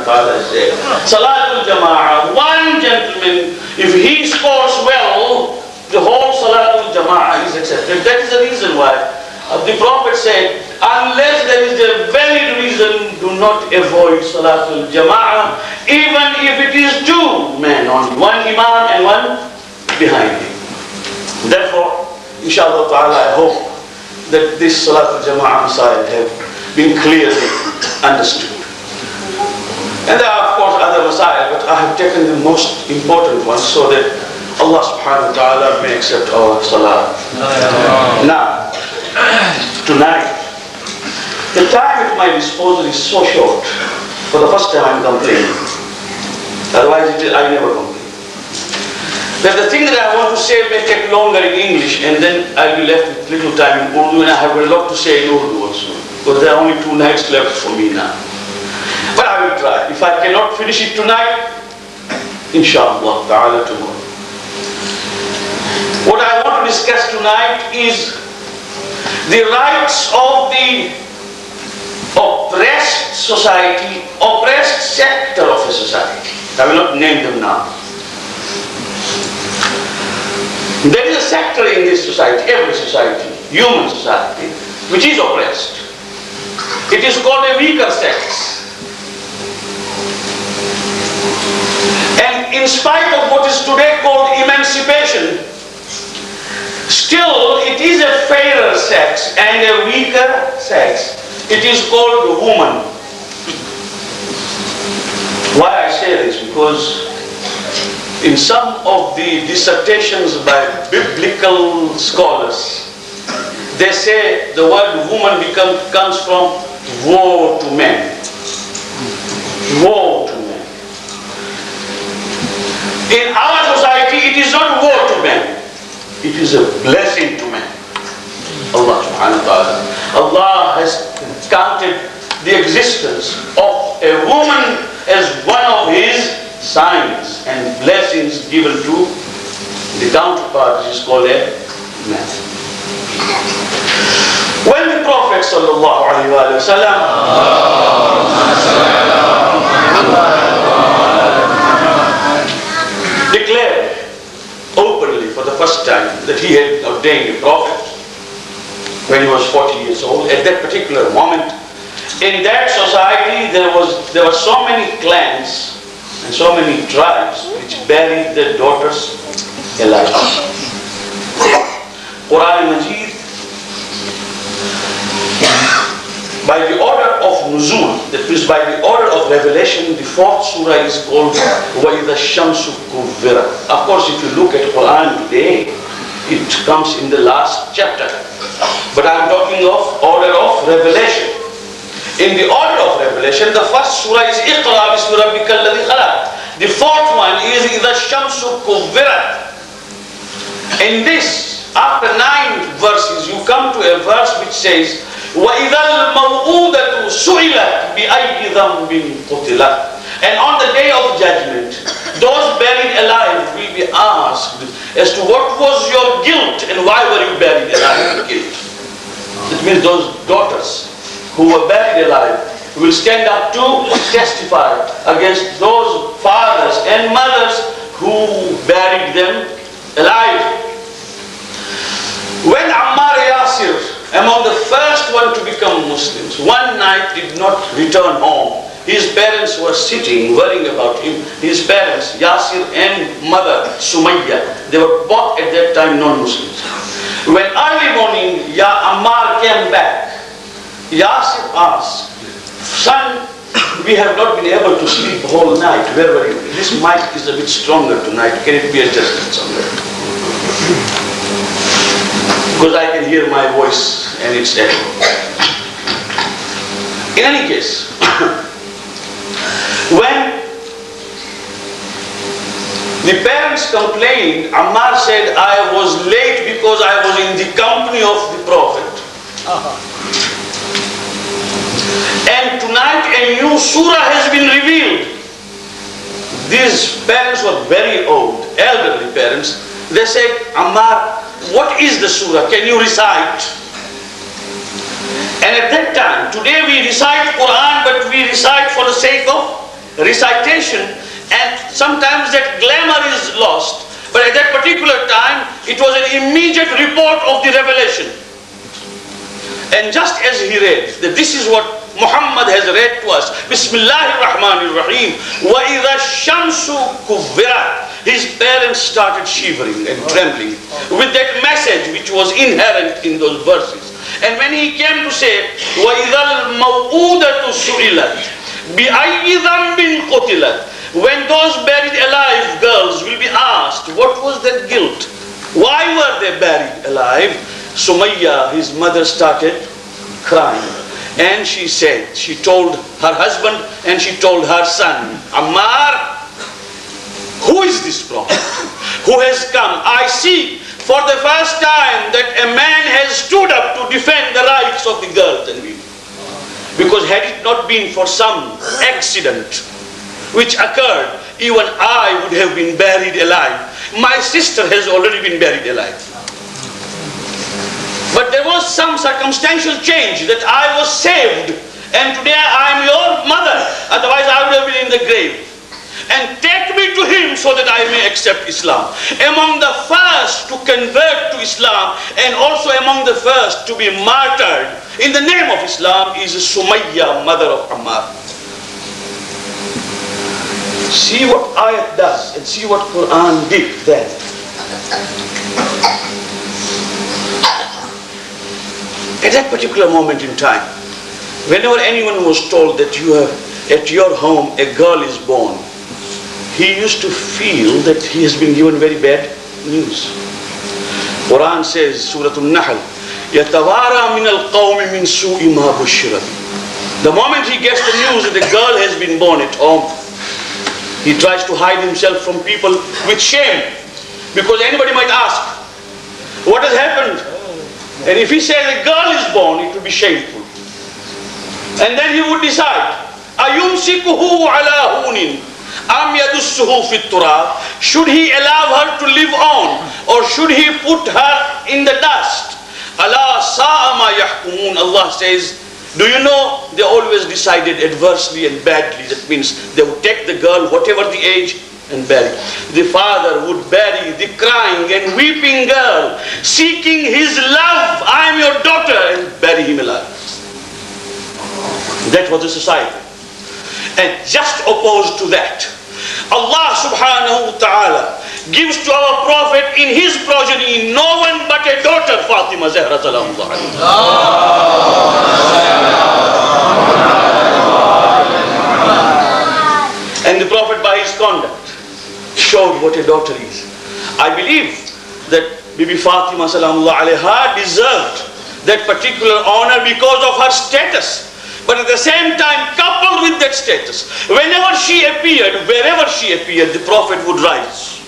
wa ta'ala said, Salatul Jama'ah, one gentleman, if he scores well, the whole Salatul Jama'ah is accepted. That is the reason why the Prophet said, unless there is a valid reason, do not avoid Salatul Jama'ah, even if it is two men, on one Imam and one behind him. Therefore, inshallah ta'ala, I hope that this Salatul Jama'ah Masail have been clearly understood. And there are of course other Masail, but I have taken the most important ones so that Allah subhanahu wa ta'ala may accept our Salah. Now, tonight, the time at my disposal is so short. For the first time I am complaining. Otherwise I never complain. But the thing that I want to say may take longer in English, and then I'll be left with little time in Urdu, and I have a lot to say in Urdu also. Because there are only 2 nights left for me now. But I will try. If I cannot finish it tonight, inshallah ta'ala tomorrow. What I want to discuss tonight is the rights of the oppressed society, oppressed sector of a society. I will not name them now. There is a sector in this society, every society, human society, which is oppressed. It is called a weaker sex. And in spite of what is today called emancipation, still it is a fairer sex and a weaker sex. It is called woman. Why I say this? Because in some of the dissertations by biblical scholars, they say the word woman comes from woe to men. Woe to men. In our society, it is not woe to men. It is a blessing to men. Allah subhanahu wa ta'ala. Allah has counted the existence of a woman as one of His signs and blessings given to the counterpart, which is called a man. When the Prophet sallallahu alaihi wasallam declared openly for the first time that he had ordained a prophet when he was 40 years old, at that particular moment, in that society there were so many clans and so many tribes which buried their daughters alive. Quran Majid, by the order of Nuzul, that means by the order of revelation, the 4th surah is called وَإِذَا الشَّمْسُ كُوِّرَتْ. Of course, if you look at Quran today, it comes in the last chapter. But I am talking of order of revelation. In the order of revelation, the first surah is Iqra bismi rabbika alladhi khalaq. The 4th one is إِذَا الشَّمْسُ كُوِّرَتْ. In this, after 9 verses, you come to a verse which says وَإِذَا الْمَوْءُودَةُ سُئِلَتْ بِأَيِّ ذَنْبٍ قُتِلَتْ. And on the day of judgment, those buried alive will be asked as to what was your guilt and why were you buried alive and killed. That means those daughters who were buried alive will stand up to testify against those fathers and mothers who buried them alive. When Ammar Yasir, among the first one to become Muslims, one night did not return home. His parents were sitting, worrying about him. His parents, Yasir and mother, Sumayya, they were both at that time non-Muslims. When early morning, Ammar came back, Yasir asked, son, we have not been able to sleep the whole night. Where were you? This mic is a bit stronger tonight. Can it be adjusted somewhere? Because I can hear my voice and it's echo. In any case, when the parents complained, Ammar said, I was late because I was in the company of the Prophet. And tonight a new surah has been revealed. These parents were very old, elderly parents. They said, Ammar, what is the surah? Can you recite? And at that time, today we recite Quran, but we recite for the sake of recitation, and sometimes that glamour is lost. But at that particular time, it was an immediate report of the revelation. And just as he read, that this is what Muhammad has read to us, Bismillahir Rahmanir Rahim, wa idha shamsu kuvvirat. His parents started shivering and trembling with that message which was inherent in those verses. And when he came to say, wa idha al-maw'udatu su'ilat, bi ayyi dhanbin qutilat, when those buried alive girls will be asked, what was their guilt? Why were they buried alive? Sumayya, his mother, started crying. And she said, she told her husband and she told her son, Ammar, who is this prophet who has come? I see for the first time that a man has stood up to defend the rights of the girls and women. Because had it not been for some accident which occurred, even I would have been buried alive. My sister has already been buried alive. But there was some circumstantial change that I was saved, and today I am your mother, otherwise I would have been in the grave. And take me to him so that I may accept Islam. Among the first to convert to Islam, and also among the first to be martyred in the name of Islam, is Sumayya, mother of Ammar. See what ayat does and see what Quran did then. At that particular moment in time, whenever anyone was told that at your home a girl is born, he used to feel that he has been given very bad news. Quran says, Surah An-Nahl, يَتَوَارَى مِنَ الْقَوْمِ مِنْ سُوءِ مَا بُشِّرَ. The moment he gets the news that a girl has been born at home, he tries to hide himself from people with shame, because anybody might ask, what has happened? And if he says a girl is born, it will be shameful. And then he would decide, أَيُمْسِكُهُ عَلَى هُونٍ أَمْ يَدُسُّهُ فِي التُّرَابِ. Should he allow her to live on, or should he put her in the dust? أَلَا سَاءَ مَا يَحْكُمُونَ. Allah says, do you know, they always decided adversely and badly. That means they would take the girl, whatever the age, and bury. The father would bury the crying and weeping girl, seeking his love, I am your daughter, and bury him alive. That was the society. And just opposed to that, Allah subhanahu wa ta'ala gives to our Prophet in his progeny no one but a daughter, Fatima Zahra salamullah alayha. And the Prophet, by his conduct, showed what a daughter is. I believe that Bibi Fatima salamullah alayha deserved that particular honor because of her status. But at the same time, coupled with that status, whenever she appeared, wherever she appeared, the Prophet would rise.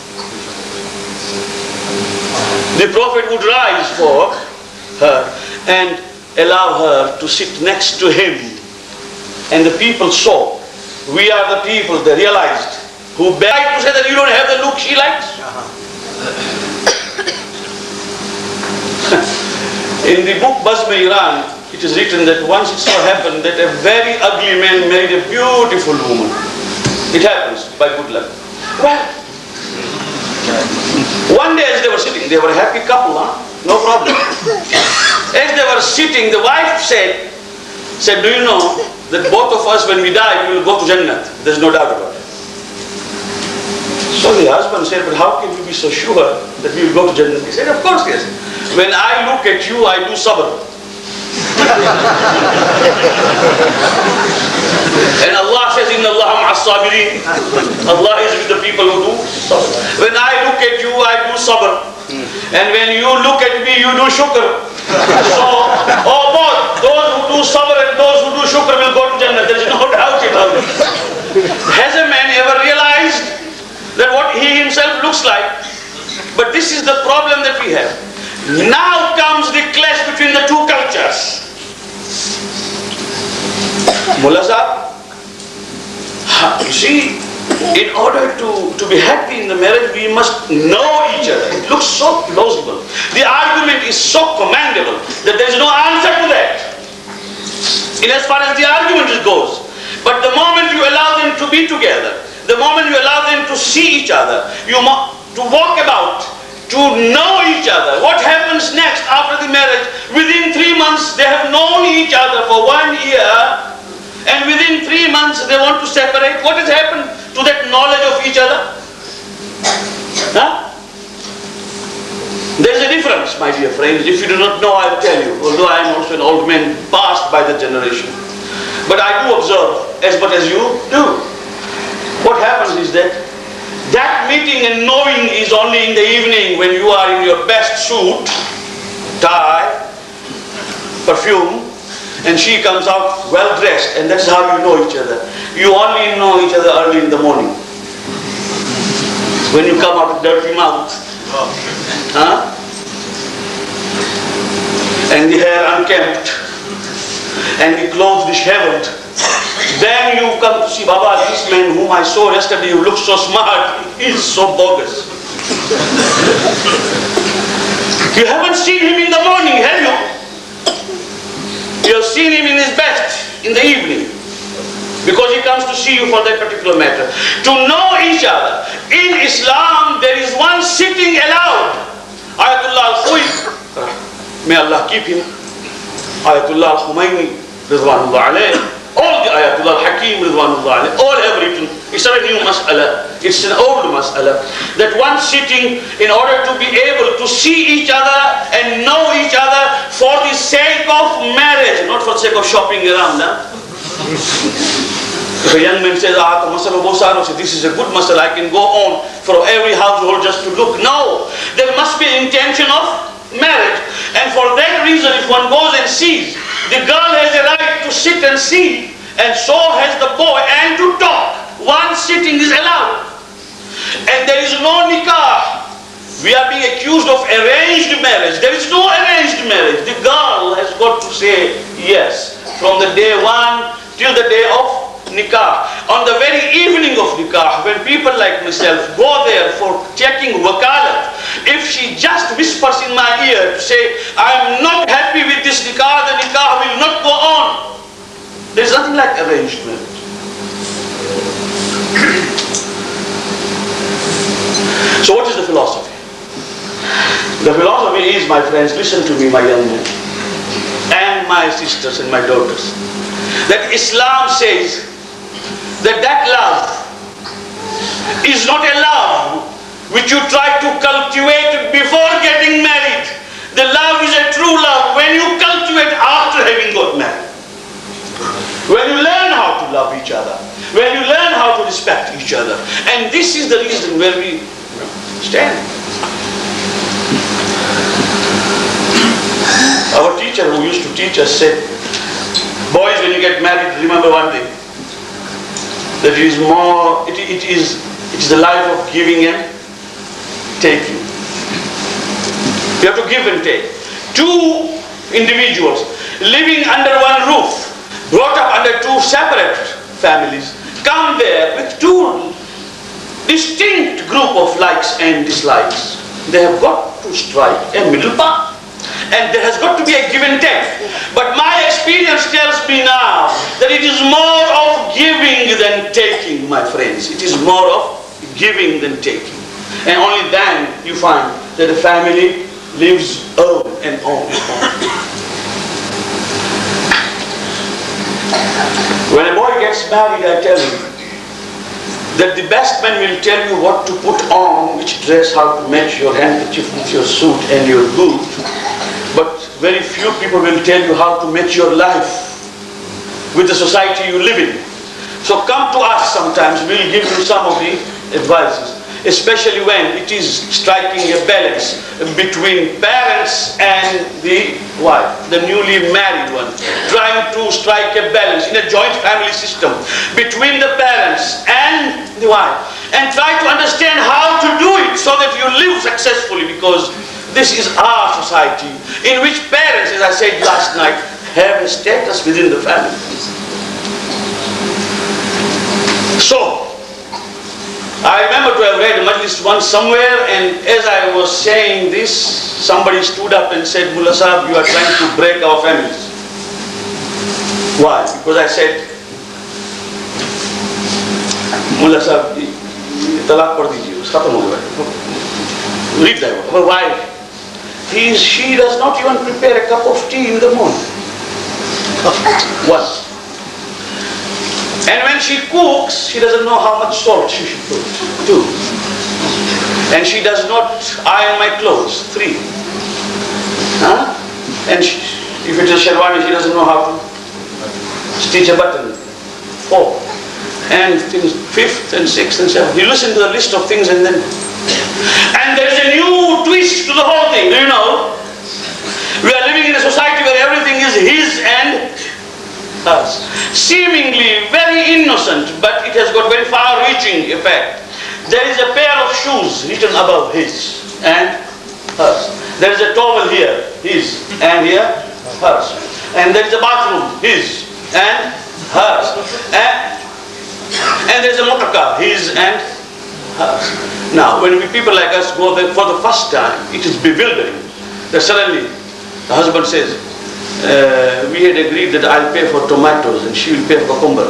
The Prophet would rise for her and allow her to sit next to him. And the people saw, we are the people, they realized, who begged to say that you don't have the look she likes. In the book Bazm-e Iran, it is written that once it so happened that a very ugly man married a beautiful woman. It happens by good luck. Well, one day as they were sitting, they were a happy couple, no problem. As they were sitting, the wife said, do you know that both of us, when we die, we will go to Jannah? There's no doubt about it. So the husband said, but how can you be so sure that we will go to Jannah? He said, of course, yes. When I look at you, I do sabr. And Allah says, Inna Allah ma'as sabirin. Allah is with the people who do sabr. When I look at you, I do sabr. And when you look at me, you do shukr. So, both those who do sabr and those who do shukr will go to Jannah. There is no doubt about it. Has a man ever realized that what he himself looks like? But this is the problem that we have. Now comes the clash between the two cultures. Mullah Sahib, you see, in order to be happy in the marriage, we must know each other. It looks so plausible. The argument is so commendable that there is no answer to that, in as far as the argument goes. But the moment you allow them to be together, the moment you allow them to see each other, to walk about, to know each other, what happens next after the marriage? Within 3 months they have known each other for 1 year, and within 3 months they want to separate. What has happened to that knowledge of each other? Huh? There is a difference, my dear friends. If you do not know, I will tell you, although I am also an old man passed by the generation. But I do observe as much as you do. What happens is that meeting and knowing is only in the evening when you are in your best suit, tie, perfume, and she comes out well dressed, and that's how you know each other. You only know each other early in the morning. When you come out with dirty mouth, huh? And the hair unkempt, and the clothes disheveled. Then you come to see, Baba, this man whom I saw yesterday, who looks so smart, he is so bogus. You haven't seen him in the morning, have you? You have seen him in his best in the evening, because he comes to see you for that particular matter. To know each other. In Islam, there is one sitting allowed. Ayatollah al-Khuwaini, may Allah keep him. Ayatollah al-Khumaini, Ridwanullah alayh. All the Ayatollah al-Hakim, Ridwanullah alayh, all have written. It's not a new mas'ala, it's an old mas'ala. That one sitting in order to be able to see each other and know each other for the sake of marriage, not for the sake of shopping around. Huh? If a young man says, this is a good masala, I can go on for every household just to look. No, there must be intention of marriage. And for that reason, if one goes and sees, the girl has a right to sit and see, and so has the boy, and to talk. One sitting is allowed. And there is no nikah. We are being accused of arranged marriage. There is no arranged marriage. The girl has got to say yes from the day one till the day of nikah. On the very evening of nikah, when people like myself go there for checking wakalat, if she just whispers in my ear to say, I am not happy with this nikah, the nikah will not go on. There is nothing like arranged marriage. So what is the philosophy? The philosophy is, my friends, listen to me, my young men, and my sisters and my daughters, that Islam says that love is not a love which you try to cultivate before getting married. The love is a true love when you cultivate after having got married. When you learn how to love each other, when you learn how to respect each other. And this is the reason where we stand. Our teacher who used to teach us said, boys, when you get married, remember one thing, that it is more, it is the life of giving and taking. You have to give and take. Two individuals living under one roof, brought up under two separate families, come there with two distinct group of likes and dislikes. They have got to strike a middle path. And there has got to be a give and take. But my experience tells me now that it is more of giving than taking, my friends. It is more of giving than taking. And only then you find that the family lives on and on and on. When a boy gets married, I tell him that the best man will tell you what to put on, which dress, how to match your handkerchief with your suit and your boot. But very few people will tell you how to match your life with the society you live in. So come to us sometimes, we'll give you some of the advices, especially when it is striking a balance between parents and the wife, the newly married one, trying to strike a balance in a joint family system between the parents and the wife, and try to understand how to do it so that you live successfully, because this is our society in which parents, as I said last night, have a status within the family. So, I remember to have read Majlis once somewhere, and as I was saying this, somebody stood up and said, Mullah Sahab, you are trying to break our families. Why? Because I said, मुल्ला साहब तलाक पढ़ दीजिए, उसका खत्म हो गया. Read that one. Her wife, she does not even prepare a cup of tea in the morning. One. And when she cooks, she doesn't know how much salt she should put. 2. And she does not iron my clothes. 3. Huh? And if it is sherwani, she doesn't know how to stitch a button. 4. And things 5th and 6th and 7th. You listen to the list of things and then... And there is a new twist to the whole thing. Do you know? We are living in a society where everything is his and hers. Seemingly very innocent, but it has got very far-reaching effect. There is a pair of shoes written above his and hers. There is a towel here, his, and here, hers. And there is a bathroom, his and hers. And there is a motor car, his and hers. Now, when people like us go there for the first time, it is bewildering that suddenly the husband says, we had agreed that I'll pay for tomatoes and she will pay for cucumber.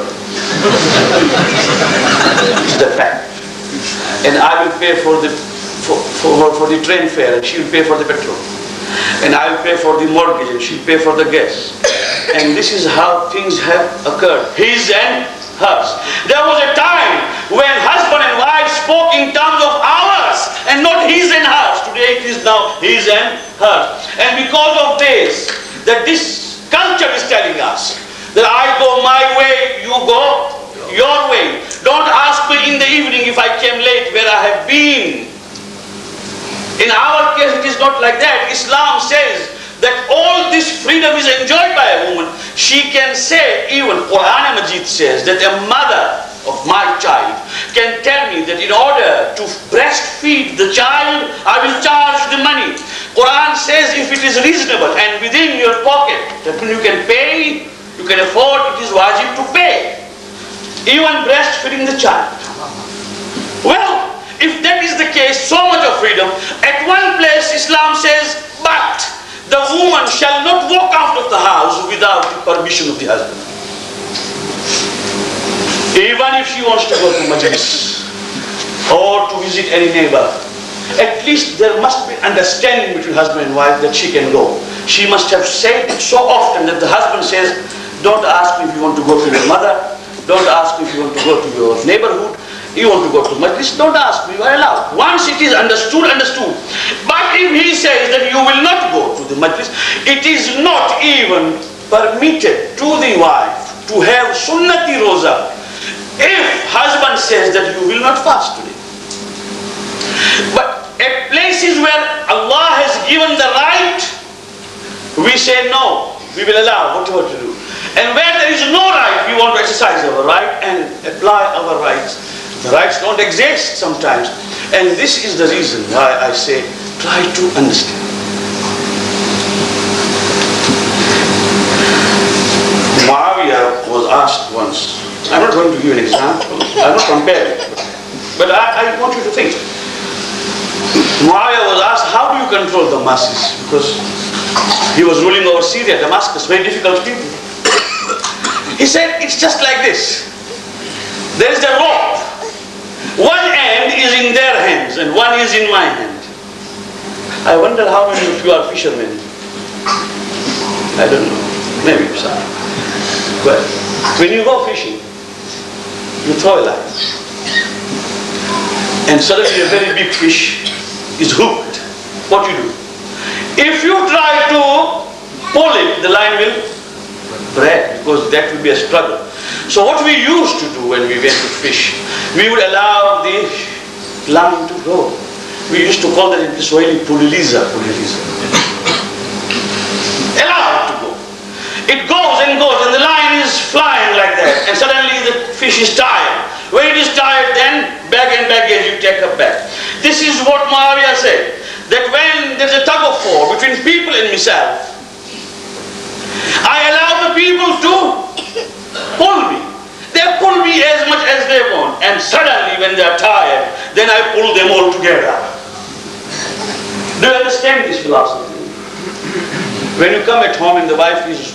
It's the fact. And I will pay for the train fare and she will pay for the petrol. And I will pay for the mortgage and she will pay for the gas. And this is how things have occurred. His and hers. There was a time when husband and wife spoke in terms of ours and not his and hers. Today it is now his and hers. And because of this, that this culture is telling us that I go my way, you go your way. Don't ask me in the evening if I came late where I have been. In our case it is not like that. Islam says that all this freedom is enjoyed by a woman. She can say, even Quran Majid says that a mother of my child can tell me that in order to breastfeed the child, I will charge the money. Quran says if it is reasonable and within your pocket, that when you can pay, you can afford, it is wajib to pay. Even breastfeeding the child. Well, if that is the case, so much of freedom, at one place Islam says, but the woman shall not walk out of the house without the permission of the husband. Even if she wants to go to majlis or to visit any neighbor, at least there must be understanding between husband and wife that she can go. She must have said it so often that the husband says, don't ask me if you want to go to your mother, don't ask me if you want to go to your neighborhood, you want to go to majlis, don't ask me, you are allowed. Once it is understood, understood. But if he says that you will not go to the majlis, it is not even permitted to the wife to have sunnati roza if husband says that you will not fast today. But at places where Allah has given the right, we say no, we will allow whatever to do. And where there is no right, we want to exercise our right and apply our rights. The rights don't exist sometimes. And this is the reason why I say, try to understand. Muawiyah was asked once, I'm not going to give an example, I'm not comparing, but I want you to think. Muawiyah was asked, how do you control the masses? Because he was ruling over Syria, Damascus, very difficult people. He said, it's just like this. There is a rope. One end is in their hands and one is in my hand. I wonder how many of you are fishermen. I don't know. Maybe some. But when you go fishing, you throw a line. And suddenly a very big fish is hooked. What do you do? If you try to pull it, the line will break because that will be a struggle. So what we used to do when we went to fish, we would allow the line to go. We used to call that in Kiswahili puliliza. Allow it to go. It goes and goes and the line is flying like that and suddenly the fish is tired. When it is tired, then bag and baggage you take up back. This is what Muawiyah said, that when there is a tug of war between people and myself, I allow the people to pull me. They pull me as much as they want, and suddenly when they are tired, then I pull them all together. Do you understand this philosophy? When you come at home and the wife is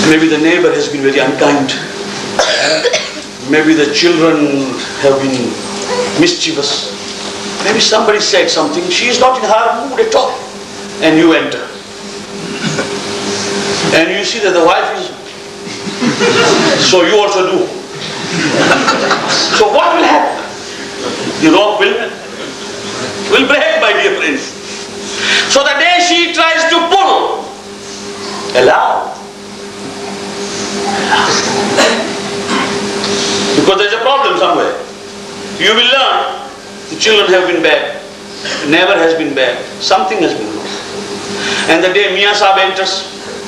Maybe the neighbor has been very unkind. Maybe the children have been mischievous. Maybe somebody said something, she is not in her mood at all. And you enter. And you see that the wife is, so you also do. So what will happen? The rope will break, my dear friends. So the day she tries to pull, allow. Because there's a problem somewhere. You will learn the children have been bad, neighbor has been bad, something has been wrong. And the day Mia Saab enters,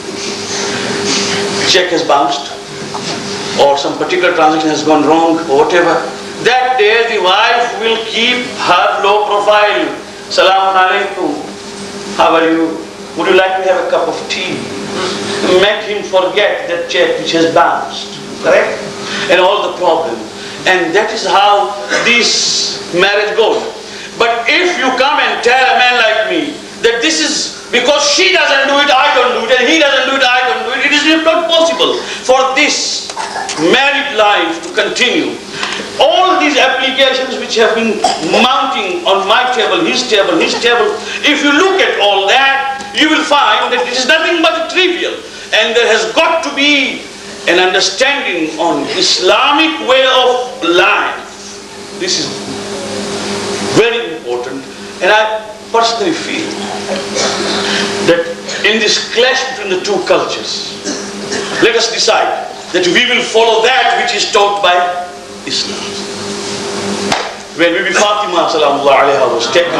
check has bounced, or some particular transaction has gone wrong, or whatever, that day the wife will keep her low profile. Salamun alaikum. How are you? Would you like to have a cup of tea? Make him forget that check which has bounced. Correct? And all the problem. And that is how this marriage goes. But if you come and tell a man like me that this is because she doesn't do it, I don't do it, and he doesn't do it, I don't do it, it is not possible for this married life to continue. All these applications which have been mounting on my table, his table, if you look at all that, you will find that it is nothing but trivial. And there has got to be an understanding on Islamic way of life. This is very important. And I personally feel that in this clash between the two cultures, let us decide that we will follow that which is taught by Islam. When Bibi Fatima salamullah alayha was taken,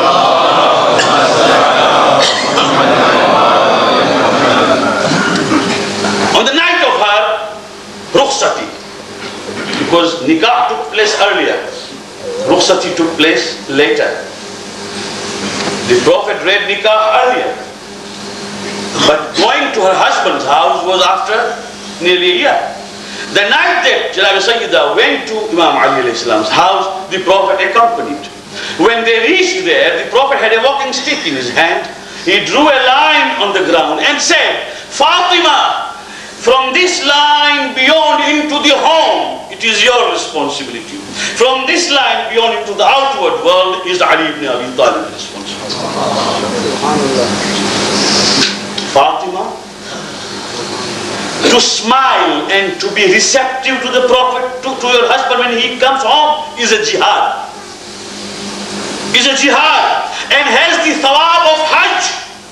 on the night of her rukhsati, because nikah took place earlier, rukhsati took place later. The Prophet read nikah earlier, but going to her husband's house was after nearly a year. The night that Janab Sayyida went to Imam Ali alayhi salam's house, the Prophet accompanied. When they reached there, the Prophet had a walking stick in his hand. He drew a line on the ground and said, Fatima, from this line beyond into the home, it is your responsibility. From this line beyond into the outward world is Ali ibn Abi Talib's responsibility. Fatima, to smile and to be receptive to the Prophet, to your husband when he comes home, is a jihad. Is a jihad and has the thawab of Hajj.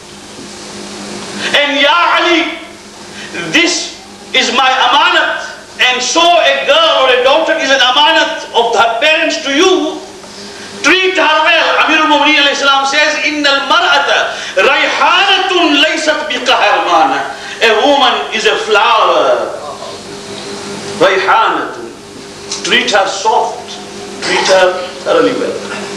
And Ya Ali, this is my amanat, and so a girl or a daughter is an amanat of her parents to you. Treat her well. Amir al-Mu'mineen alayhi salam says, Innal mar'ata rayhanatun laysat biqaharmana. A woman is a flower. Rayhanatun. Treat her soft. Treat her thoroughly well.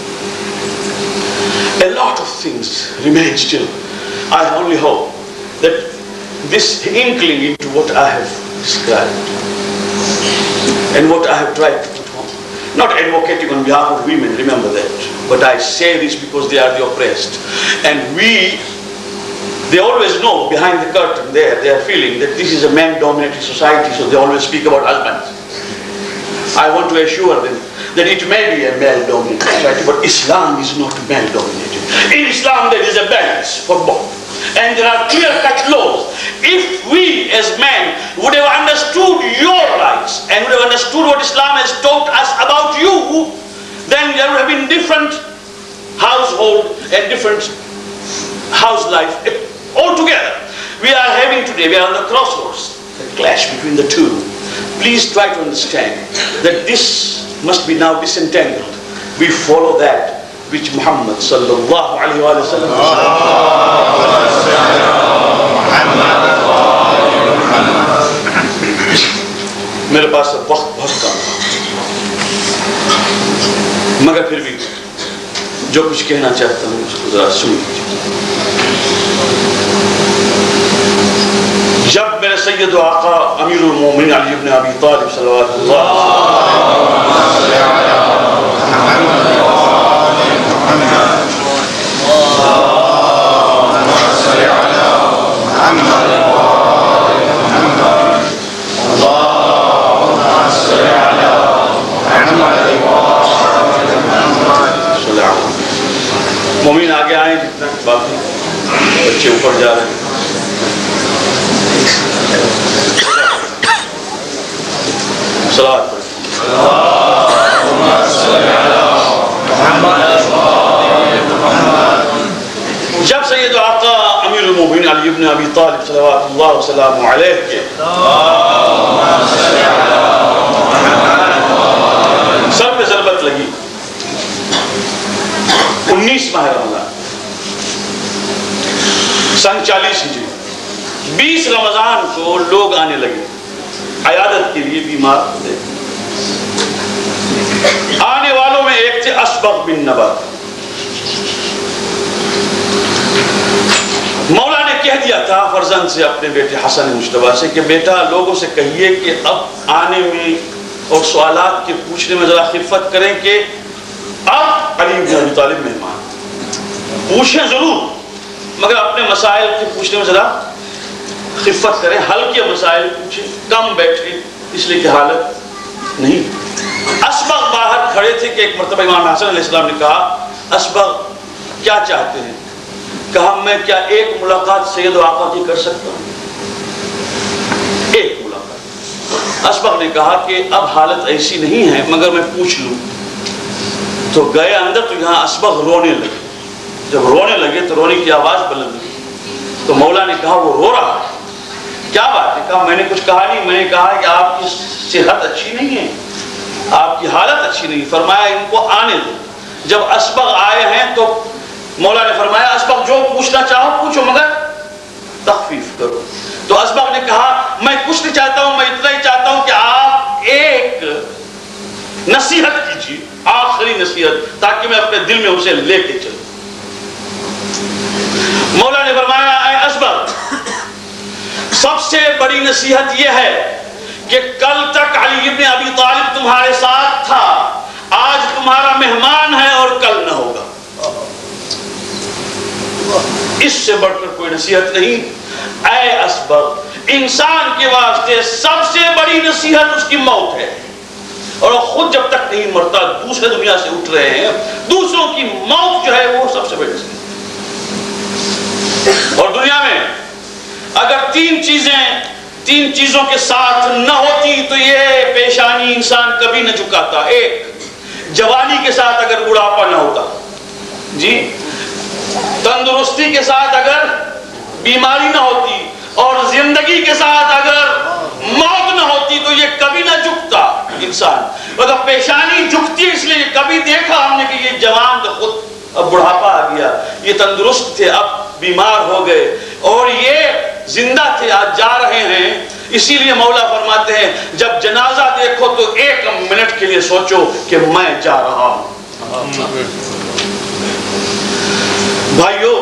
A lot of things remain still. I only hope that this inkling into what I have described and what I have tried to put home, not advocating on behalf of women, remember that, but I say this because they are the oppressed. And they always know behind the curtain there, they are feeling that this is a man-dominated society, so they always speak about husbands. I want to assure them that it may be a male-dominated society, but Islam is not male-dominated. In Islam there is a balance for both. And there are clear-cut laws. If we as men would have understood your rights and would have understood what Islam has taught us about you, then there would have been different household and different house life altogether. We are having today, we are on the crossroads, the clash between the two. Please try to understand that this must be now disentangled. We follow that which Muhammad sallallahu alaihi wasallam मेरे पास वक्त बहुत कम है, मगर फिर भी जो कुछ कहना चाहता हूँ उसको जरा सुन लीजिए। जब मेरे सैयद आका अमीरुल मोमिनीन अली इब्न अबी तालिब सल्लल्लाहु صلوات پڑھیں. جب سید آقا امیر المومنین علی ابن ابی طالب صلوات اللہ وسلم علیہ کے سر پہ ضربت لگی 19 ماہ رمضان سن 40 ہجری 20 رمضان کو لوگ آنے لگے عیادت کے لیے بیمار ہوتے. آنے والوں میں ایک تھے اسبغ بن نبات. مولا نے کہہ دیا تھا فرزند سے اپنے بیٹے حسن مجتبیٰ سے کہ بیٹا لوگوں سے کہیے کہ اب آنے میں اور سوالات کے پوچھنے میں ذرا خفت کریں کہ اب علی بن ابی طالب مہمان پوچھیں ضرور مگر اپنے مسائل کے پوچھنے میں ذرا خفت کریں, ہلکے مسائل پوچھیں, کم بیٹھیں, اس لیے کہ حالت نہیں. اسبغ باہر کھڑے تھے کہ ایک مرتبہ امام حسن علیہ السلام نے کہا اسبغ کیا چاہتے ہیں؟ کہا میں کیا ایک ملاقات سید و آقا کی کر سکتا ہوں؟ ایک ملاقات. اسبغ نے کہا کہ اب حالت ایسی نہیں ہے مگر میں پوچھ لوں. تو گئے اندر تو یہاں اسبغ رونے لگے. جب رونے لگے تو رونے کی آواز بلند ہوئی. تو مولا نے کہا وہ رو رہا ہے, کیا بات ہے؟ کہا میں نے کچھ کہا نہیں, میں نے کہا کہ آپ کی صحت اچھی نہیں ہے, آپ کی حالت اچھی نہیں. فرمایا ان کو آنے دو. جب اسبغ آئے ہیں تو مولا نے فرمایا اسبغ جو پوچھنا چاہو پوچھو مگر تخفیف کرو. تو اسبغ نے کہا میں کچھ نہیں چاہتا ہوں, میں اتنا ہی چاہتا ہوں کہ آپ ایک نصیحت کیجیے, آخری نصیحت, تاکہ میں اپنے دل میں اسے لے کے چلوں. مولا نے فرمایا اے اسبغ سب سے بڑی نصیحت یہ ہے کہ کل تک علی ابن ابی طالب تمہارے ساتھ تھا, آج تمہارا مہمان ہے اور کل نہ ہوگا. اس سے بڑھ کر کوئی نصیحت نہیں. اے اسبغ انسان کے واسطے سب سے بڑی نصیحت اس کی موت ہے, اور خود جب تک نہیں مرتا دوسرے دنیا سے اٹھ رہے ہیں, دوسروں کی موت جو ہے وہ سب سے بڑی نصیحت. اور دنیا میں اگر تین چیزوں کے ساتھ نہ ہوتی تو یہ پیشانی انسان کبھی نہ جھکاتا. ایک, جوانی کے ساتھ اگر بڑھاپا نہ ہوتا, جی, تندرستی کے ساتھ اگر بیماری نہ ہوتی, اور زندگی کے ساتھ اگر موت نہ ہوتی تو یہ کبھی نہ جھکتا انسان. مگر پیشانی جھکتی اس لیے کبھی دیکھا ہم نے کہ یہ جوان تو خود اب بڑھاپا آ گیا, یہ تندرست تھے اب بیمار ہو گئے, اور یہ زندہ تھے آج جا رہے ہیں. اسی لیے مولا فرماتے ہیں جب جنازہ دیکھو تو 1 منٹ کے لیے سوچو کہ میں جا رہا ہوں. بھائیو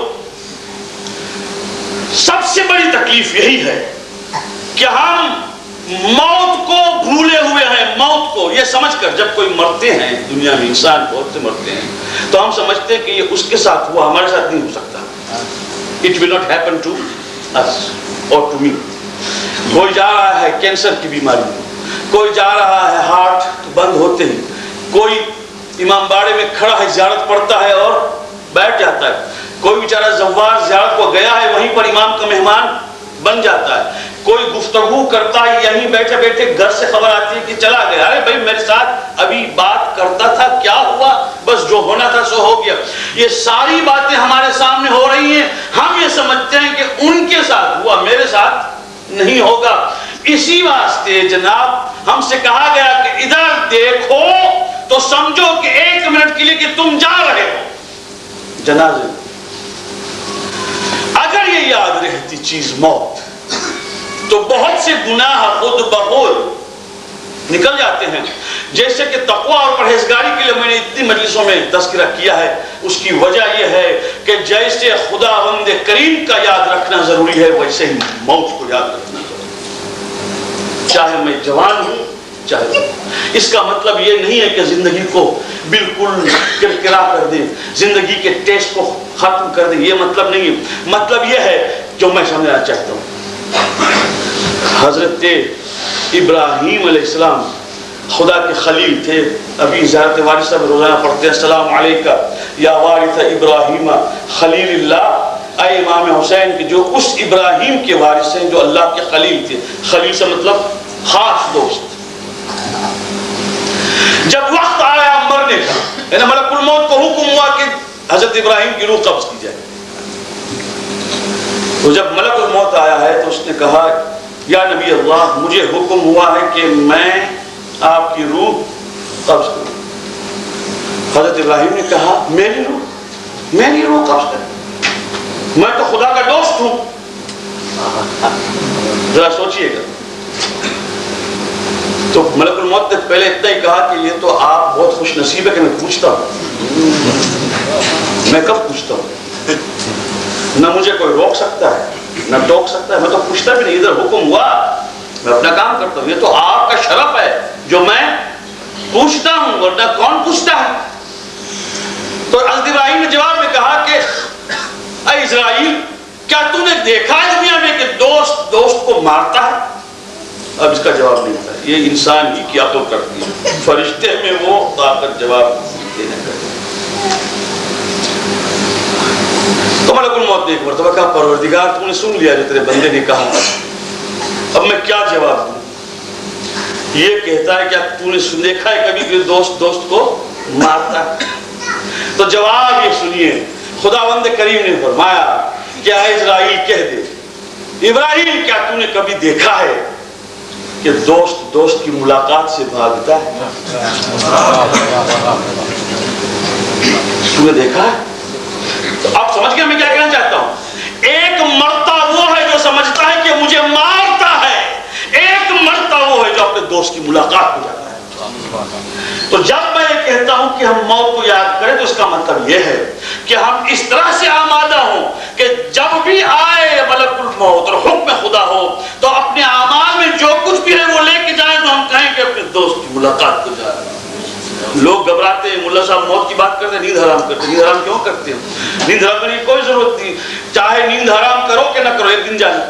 سب سے بڑی تکلیف یہی ہے کہ ہم موت کو بھولے ہوئے ہیں. موت کو یہ سمجھ کر جب کوئی مرتے ہیں دنیا میں, انسان بہت سے مرتے ہیں, تو ہم سمجھتے ہیں کہ یہ اس کے ساتھ ہوا, ہمارے ساتھ نہیں ہو سکتا. It will not happen to us or to me. کوئی جا رہا ہے کینسر کی بیماری میں, کوئی جا رہا ہے ہارٹ بند ہوتے ہیں, کوئی امام باڑے میں کھڑا ہے زیارت پڑھتا ہے اور بیٹھ جاتا ہے, کوئی بیچارہ زوار زیارت کو گیا ہے وہیں پر امام کا مہمان بن جاتا ہے, کوئی گفتگو کرتا ہے یہیں بیٹھے بیٹھے گھر سے خبر آتی ہے کہ چلا گیا, ارے بھائی میرے ساتھ ابھی بات کرتا تھا, کیا ہوا, بس جو ہونا تھا سو ہو گیا. یہ ساری باتیں ہمارے سامنے ہو رہی ہیں, ہم یہ سمجھتے ہیں کہ ان کے ساتھ ہوا, میرے ساتھ نہیں ہوگا. اسی واسطے جناب ہم سے کہا گیا کہ ادھر دیکھو تو سمجھو کہ 1 منٹ کے لیے کہ تم جا رہے ہو جنازے. اگر یہ یاد رہتی چیز موت تو بہت سے گناہ خود بخود نکل جاتے ہیں. جیسے کہ تقوی اور پرہیزگاری کے لیے میں نے اتنی مجلسوں میں تذکرہ کیا ہے, اس کی وجہ یہ ہے کہ جیسے خداوند کریم کا یاد رکھنا ضروری ہے ویسے ہی موت کو یاد رکھنا ضروری ہے, چاہے میں جوان ہوں چاہے. اس کا مطلب یہ نہیں ہے کہ زندگی کو بالکل کرکرا کر دیں, زندگی کے ٹیسٹ کو ختم کر دیں, یہ مطلب نہیں ہے. مطلب یہ ہے جو میں سمجھنا چاہتا ہوں. حضرت ابراہیم علیہ السلام خدا کے خلیل تھے. ابھی زیارت وارثہ میں روزانہ پڑھتے ہیں السلام علیکہ یا وارث ابراہیم خلیل اللہ, اے امام حسین کہ جو اس ابراہیم کے وارث ہیں جو اللہ کے خلیل تھے. خلیل سے مطلب خاص دوست. جب وقت آیا مرنے کا، یعنی ملک الموت کو حکم ہوا کہ حضرت ابراہیم کی روح قبض کی جائے، تو جب ملک الموت آیا ہے تو اس نے کہا یا نبی اللہ مجھے حکم ہوا ہے کہ میں آپ کی روح قبض کروں۔ حضرت ابراہیم نے کہا میری روح قبض کر، میں تو خدا کا دوست ہوں۔ ذرا سوچئے گا، تو ملک الموت نے پہلے اتنا ہی کہا کہ یہ تو آپ بہت خوش نصیب ہے کہ میں پوچھتا ہوں۔ میں کب پوچھتا ہوں؟ نہ مجھے کوئی روک سکتا ہے نہ ٹوک سکتا ہے، میں تو پوچھتا بھی نہیں، ادھر حکم ہوا میں اپنا کام کرتا ہوں، یہ تو آپ کا شرف ہے جو میں پوچھتا ہوں، ورنہ کون پوچھتا ہے؟ تو حضرت ابراہیم نے جواب میں کہا کہ اے اسرائیل، کیا تو نے دیکھا ہے دنیا میں کہ دوست دوست کو مارتا ہے؟ اب اس کا جواب نہیں تھا، یہ انسان ہی کی عقل کرتی ہے، فرشتے میں وہ طاقت جواب دینے کا۔ تو ملک الموت نے ایک مرتبہ کہا پروردگار تو نے سن لیا جو تیرے بندے نے کہا، اب میں کیا جواب دوں؟ یہ کہتا ہے کیا تو نے دیکھا ہے کبھی کہ دوست دوست کو مارتا ہے؟ تو جواب یہ سنیے، خداوند کریم نے فرمایا کہ اے اسرائیل کہہ دے، ابراہیم کیا تو نے کبھی دیکھا ہے کہ دوست دوست کی ملاقات سے بھاگتا ہے؟ تو نے دیکھا ہے؟ تو اب سمجھ گئے میں کیا کہنا چاہتا ہوں؟ ایک مرتا وہ ہے جو سمجھتا ہے کہ مجھے مارتا ہے، ایک مرتا وہ ہے جو اپنے دوست کی ملاقات کو جاتا ہے۔ تو جب میں یہ کہتا ہوں کہ ہم موت کو یاد کریں تو اس کا مطلب یہ ہے کہ ہم اس طرح سے آمادہ ہوں کہ جب بھی آئے ملک الموت اور حکم خدا ہو تو اپنے اعمال میں جو کچھ بھی ہے وہ لے کے جائیں، تو ہم کہیں کہ اپنے دوست کی ملاقات کو جا رہے ہیں۔ لوگ گھبراتے ہیں، ملا صاحب موت کی بات کرتے ہیں، نیند حرام کرتے ہیں۔ نیند حرام کیوں کرتے ہیں؟ نیند حرام کرنے کی کوئی ضرورت نہیں، چاہے نیند حرام کرو کہ نہ کرو، ایک دن جانا۔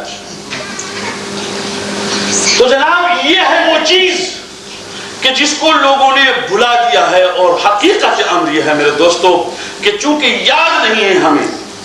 تو جناب یہ ہے وہ چیز کہ جس کو لوگوں نے بھلا دیا ہے، اور حقیقت امر یہ ہے میرے دوستو کہ چونکہ یاد نہیں ہے ہمیں،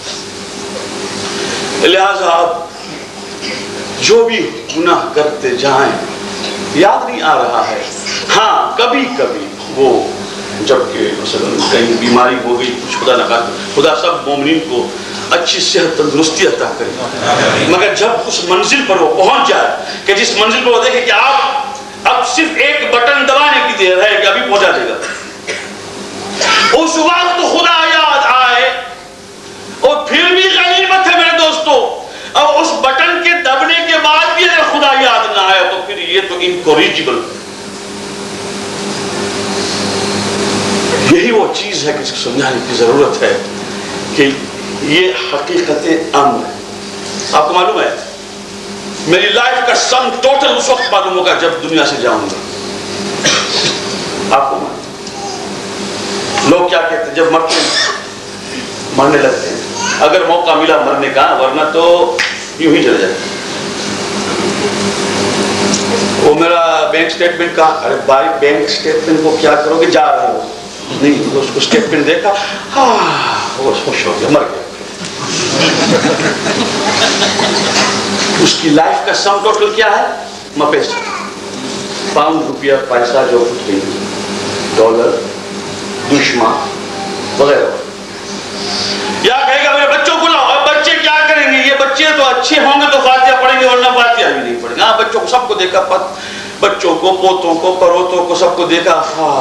لہذا آپ جو بھی گناہ کرتے جائیں یاد نہیں آ رہا ہے۔ ہاں کبھی کبھی وہ جب کہ مثلا کہیں بیماری ہو گئی، کچھ خدا نہ خدا سب مومنین کو اچھی صحت تندرستی عطا کرے، مگر جب اس منزل پر وہ پہنچ جائے کہ جس منزل پر وہ دیکھے کہ آپ اب صرف ایک بٹن دبانے کی دیر ہے کہ ابھی پہنچا دے گا، اس وقت خدا یاد آئے، اور پھر بھی غنیمت ہے میرے دوستو، اب اس بٹن کے دبنے کے بعد بھی اگر خدا یاد نہ آئے تو پھر یہ تو انکوریجبل۔ یہی وہ چیز ہے کہ اس کو سمجھانے کی ضرورت ہے کہ یہ حقیقت امر ہے۔ آپ کو معلوم ہے میری لائف کا سم ٹوٹل اس وقت معلوم ہوگا جب دنیا سے جاؤں گا۔ آپ کو معلوم لوگ کیا کہتے ہیں جب مرتے ہیں، مرنے لگتے ہیں، اگر موقع ملا مرنے کا، ورنہ تو یوں ہی چل جائے۔ وہ میرا بینک سٹیٹمنٹ کا، ارے بھائی بینک سٹیٹمنٹ کو کیا کرو گے، جا رہے ہو نہیں، اس کو سٹیٹمنٹ دیکھا، وہ خوش ہو گیا، مر گیا۔ اس کی لائف کا سم ٹوٹل کیا ہے؟ پیسہ، پاؤنڈ، روپیہ، پیسہ، جو کچھ بھی، ڈالر، دشمن وغیرہ۔ یا کہے گا میرے بچوں کو لاؤ، اب بچے کیا کریں گے؟ یہ بچے تو اچھے ہوں گے تو فاتحہ پڑھیں گے، ورنہ فاتحہ بھی نہیں پڑھیں گے۔ ہاں بچوں کو سب کو دیکھا، بچوں کو، پوتوں کو، پروتوں کو، سب کو دیکھا۔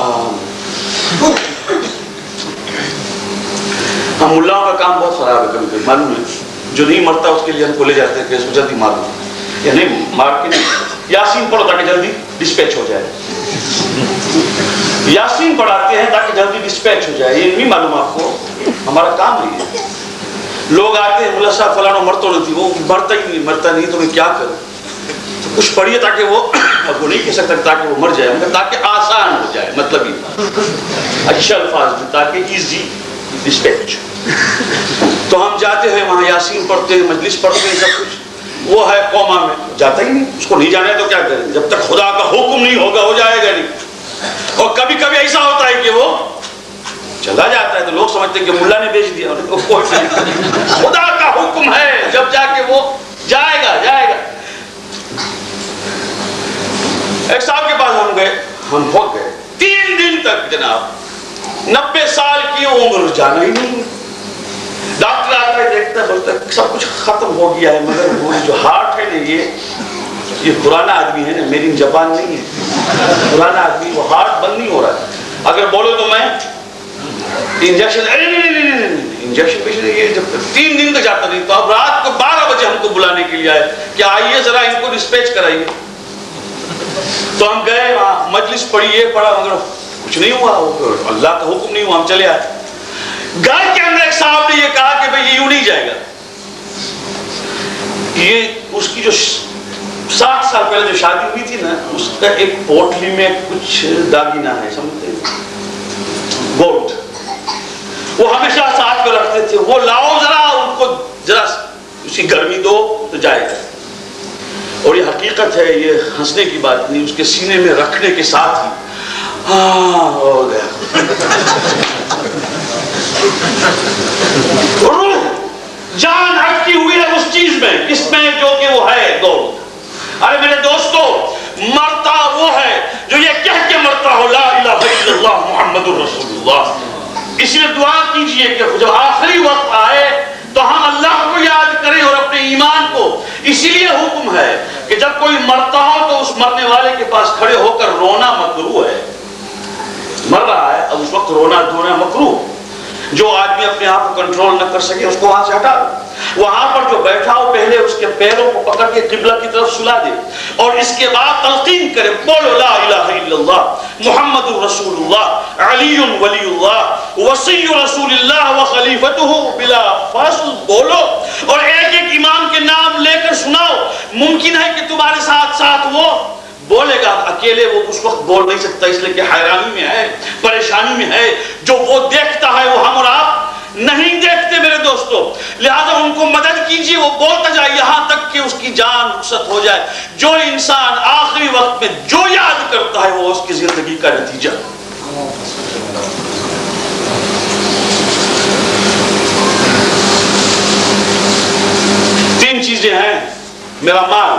ہم ملاؤں کا کام بہت خراب ہے، کبھی کبھی معلوم ہے، جو نہیں مرتا اس کے لیے ہم کو لے جاتے ہیں کہ اس کو جلدی مار دو، یا نہیں مار کے نہیں، یاسین پڑھو تاکہ جلدی ڈسپیچ ہو جائے، یاسین پڑھاتے ہیں تاکہ جلدی ڈسپیچ ہو جائے۔ یہ نہیں معلوم آپ کو، ہمارا کام نہیں ہے۔ لوگ آتے ہیں ملا صاحب فلانا مرتا نہیں تھی، وہ مرتا ہی نہیں، مرتا نہیں تو میں کیا کروں؟ کچھ پڑھیے تاکہ وہ، اب وہ نہیں کہہ سکتا تاکہ وہ مر جائے، مگر تاکہ آسان ہو جائے، مطلب یہ اچھا الفاظ میں، تاکہ ایزی ڈسپیچ۔ تو ہم جاتے ہیں وہاں یاسین پڑھتے ہیں، مجلس پڑھتے ہیں، سب کچھ، وہ ہے قوما میں جاتا ہی نہیں، اس کو نہیں جانے تو کیا کریں؟ جب تک خدا کا حکم نہیں ہوگا ہو جائے گا نہیں۔ اور کبھی کبھی ایسا ہوتا ہے کہ وہ چلا جاتا ہے تو لوگ سمجھتے ہیں کہ ملا نے بیچ دیا، خدا کا حکم ہے، جب جا کے وہ جائے گا جائے گا۔ ایک صاحب کے پاس ہم گئے، ہم ہو گئے 3 3 دن تک جناب 90 سال کی عمر جانا ہی نہیں. ڈاکٹر آتا ہے دیکھتا ہے بولتا ہے سب کچھ ختم ہو گیا ہے مگر وہ جو ہارٹ ہے نا یہ پرانا آدمی ہے نا, میری زبان نہیں ہے, پرانا آدمی, وہ ہارٹ بند نہیں ہو رہا ہے. اگر بولو تو میں انجیکشن انجیکشن یہ جب 3 دن تک جاتا نہیں. تو اب رات کو 12 بجے ہم کو بلانے کے لیے آئے کہ آئیے ذرا ان کو ڈسپیچ کرائیے. تو ہم گئے وہاں, مجلس پڑھی, یہ پڑھا, مگر کچھ نہیں ہوا, اللہ کا حکم نہیں ہوا, ہم چلے آئے. گھر کے اندر ایک صاحب نے یہ کہا کہ بھئی یہ یوں نہیں جائے گا, یہ اس کی جو 60 سال پہلے جو شادی ہوئی تھی نا, اس کا ایک پوٹلی میں کچھ داگینہ ہے, سمجھتے ہیں, گولڈ, وہ ہمیشہ ساتھ میں رکھتے تھے, وہ لاؤ ذرا, ان کو ذرا اس کی گرمی دو تو جائے گا. اور یہ حقیقت ہے, یہ ہنسنے کی بات نہیں, اس کے سینے میں رکھنے کے ساتھ ہی ہاں ہو گیا. روح جان ہٹکی ہوئی ہے اس چیز میں, اس میں جو کہ وہ ہے گولڈ. ارے میرے دوستو, مرتا وہ ہے جو یہ کہہ کے مرتا ہو لا الہ الا اللہ محمد رسول اللہ. اس لیے دعا کیجئے کہ جب آخری وقت آئے تو ہم اللہ کو یاد کریں اور اپنے ایمان کو. اسی لیے حکم ہے کہ جب کوئی مرتا ہو تو اس مرنے والے کے پاس کھڑے ہو کر رونا مکروہ ہے. مر رہا ہے اب اس وقت رونا دھونا مکروہ. جو آدمی اپنے آپ کو کنٹرول نہ کر سکے اس کو وہاں سے ہٹا دو. وہاں پر جو بیٹھا ہو پہلے اس کے پیروں کو پکڑ کے قبلہ کی طرف سلا دے اور اس کے بعد تلقین کرے, بولو لا الہ الا اللہ محمد رسول اللہ علی ولی اللہ وصی رسول اللہ وخلیفتہ بلا فاصل. بولو اور ایک ایک امام کے نام لے کر سناؤ. ممکن ہے کہ تمہارے ساتھ ساتھ وہ بولے گا, اکیلے وہ اس وقت بول نہیں سکتا اس لیے کہ حیرانی میں ہے, پریشانی میں ہے. جو وہ دیکھتا ہے وہ ہم اور آپ نہیں دیکھتے میرے دوستو, لہذا ان کو مدد کیجئے, وہ بولتا جائے یہاں تک کہ اس کی جان رخصت ہو جائے. جو انسان آخری وقت میں جو یاد کرتا ہے وہ اس کی زندگی کا نتیجہ. تین چیزیں ہیں, میرا مال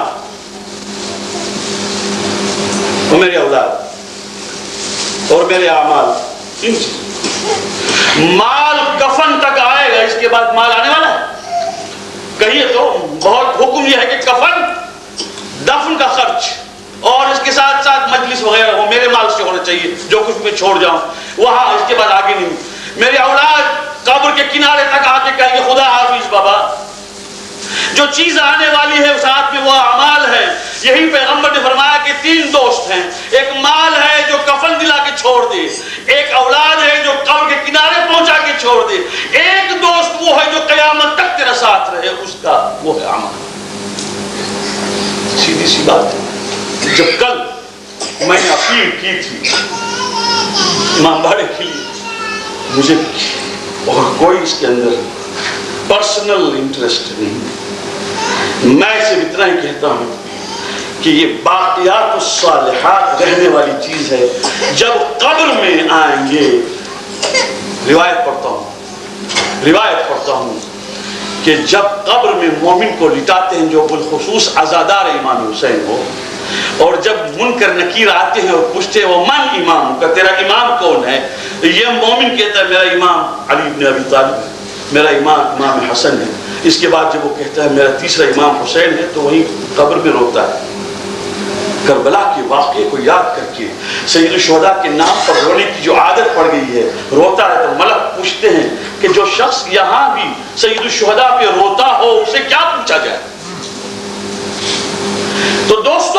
اور میرے اولاد اور میرے اعمال. تین چیزیں. مال کفن تک آئے گا, اس کے بعد مال آنے والا ہے. کہیے تو بہت حکم یہ ہے کہ کفن, دفن کا خرچ اور اس کے ساتھ ساتھ مجلس وغیرہ وہ میرے مال سے ہونا چاہیے, جو کچھ میں چھوڑ جاؤں وہاں, اس کے بعد آگے نہیں. میرے اولاد قبر کے کنارے تک آ کے کہیں گے خدا حافظ بابا. جو چیز آنے والی ہے اس ہاتھ میں وہ اعمال ہے. یہی پیغمبر نے فرمایا کہ 3 دوست ہیں, ایک مال ہے جو کفن دلا کے چھوڑ دے, ایک اولاد ہے جو قبر کے کنارے پہنچا کے چھوڑ دے, ایک دوست وہ ہے جو قیامت تک تیرا ساتھ رہے, اس کا وہ ہے عمل. سیدھی سی بات ہے. جب کل میں نے اپیل کی تھی امام باڑے کے لیے, مجھے اور کوئی اس کے اندر پرسنل انٹرسٹ نہیں, میں صرف اتنا ہی کہتا ہوں کہ یہ باقیات الصالحات رہنے والی چیز ہے. جب قبر میں آئیں گے, روایت پڑھتا ہوں کہ جب قبر میں مومن کو لٹاتے ہیں جو بالخصوص عزادار امام حسین ہو, اور جب منکر نکیر آتے ہیں اور پوچھتے ہیں وہ من امام کا, تیرا امام کون ہے, یہ مومن کہتا ہے میرا امام علی بن ابی طالب ہے, میرا امام حسن ہے. اس کے بعد جب وہ کہتا ہے میرا تیسرا امام حسین ہے, تو وہیں قبر میں روتا ہے. کربلا کے واقعے کو یاد کر کے سید الشہداء کے نام پر رونے کی جو عادت پڑ گئی ہے, روتا ہے تو ملک پوچھتے ہیں کہ جو شخص یہاں بھی سید الشہداء پہ روتا ہو اسے کیا پوچھا جائے. تو دوستو,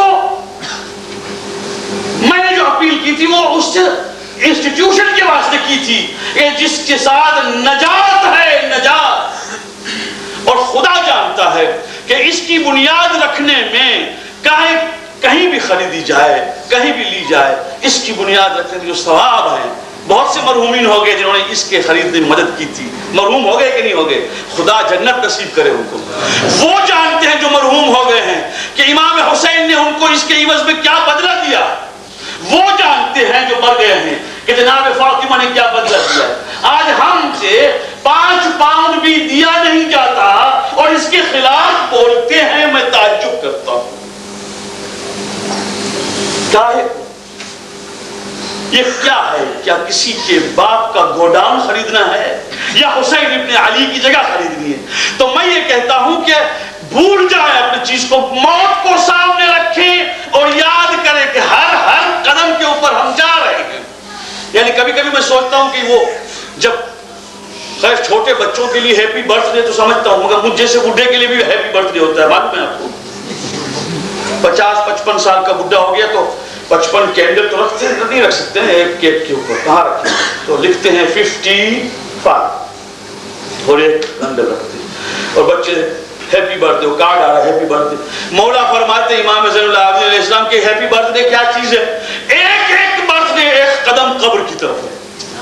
میں نے جو اپیل کی تھی وہ اس انسٹیٹیوشن کے واسطے کی تھی کہ جس کے ساتھ نجات ہے, نجات. اور خدا جانتا ہے کہ اس کی بنیاد رکھنے میں کہیں بھی خریدی جائے, کہیں بھی لی جائے, اس کی بنیاد رکھنے میں جو ثواب ہے. بہت سے مرحومین ہو گئے جنہوں نے اس کے خریدنے میں مدد کی تھی, مرحوم ہو گئے کہ نہیں ہو گئے, خدا جنت نصیب کرے ان کو. وہ جانتے ہیں جو مرحوم ہو گئے ہیں کہ امام حسین نے ان کو اس کے عوض میں کیا بدلہ دیا. وہ جانتے ہیں جو مر گئے ہیں کہ جناب فاطمہ نے کیا بدلہ دیا. آج ہم سے 5 پاؤنڈ بھی دیا نہیں جاتا اور اس کے خلاف بولتے ہیں, میں تعجب کرتا ہوں. کیا ہے یہ کیا ہے؟ کیا کسی کے باپ کا گوڈاؤن خریدنا ہے یا حسین ابن علی کی جگہ خریدنی ہے؟ تو میں یہ کہتا ہوں کہ بھول جائے اپنی چیز کو، موت کو سامنے رکھیں اور یاد کریں کہ ہر قدم کے اوپر ہم جا رہے ہیں۔ یعنی کبھی کبھی میں سوچتا ہوں کہ وہ جب خیر چھوٹے بچوں کے لیے ہیپی برتھ ڈے تو سمجھتا ہوں، مگر مجھ جیسے بڈھے کے لیے بھی ہیپی برتھ ڈے ہوتا ہے، معلوم ہے آپ کو؟ 50-55 سال کا بڈھا ہو گیا تو 55 کینڈل تو نہیں رکھ سکتے ہیں ایک کیک کے اوپر، کہاں رکھیں؟ تو لکھتے ہیں 55 اور ایک کینڈل رکھتے ہیں، اور بچے ہیپی برتھ ڈے کارڈ آ رہا ہے ہیپی برتھ ڈے۔ مولا فرماتے ہیں امام زین العابدین علیہ السلام کے ہیپی برتھ ڈے کیا چیز ہے؟ ایک برتھ ڈے ایک قدم قبر کی طرف ہے،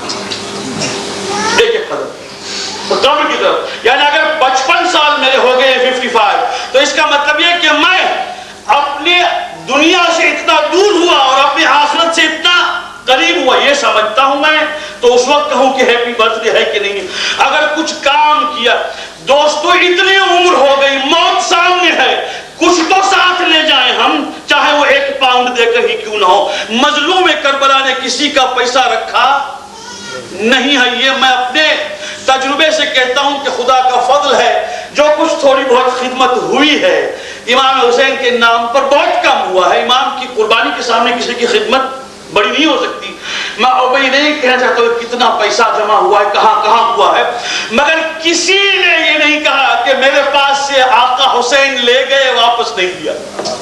ایک قدم قبر کی طرف۔ یعنی اگر 55 سال میرے ہو گئے 55 تو اس کا مطلب یہ کہ میں اپنے دنیا سے اتنا دور ہوا اور اپنی آخرت سے اتنا قریب ہوا، یہ سمجھتا ہوں میں، تو اس وقت کہوں کہ ہیپی برتھ ڈے ہے کہ نہیں۔ اگر کچھ کام کیا، دوستو اتنی عمر ہو گئی، موت سامنے ہے، کچھ تو ساتھ لے جائیں ہم، چاہے وہ 1 پاؤنڈ دے کر ہی کیوں نہ ہو۔ مظلوم کربلا نے کسی کا پیسہ رکھا نہیں ہے، یہ میں اپنے تجربے سے کہتا ہوں کہ خدا کا فضل ہے، جو کچھ تھوڑی بہت خدمت ہوئی ہے امام حسین کے نام پر بہت کم ہوا ہے۔ امام کی قربانی کے سامنے کسی کی خدمت بڑی نہیں ہو سکتی۔ میں ابھی نہیں کہنا چاہتا ہوں کتنا پیسہ جمع ہوا ہے، کہاں ہوا ہے، مگر کسی نے یہ نہیں کہا کہ میرے پاس سے آقا حسین لے گئے واپس نہیں دیا،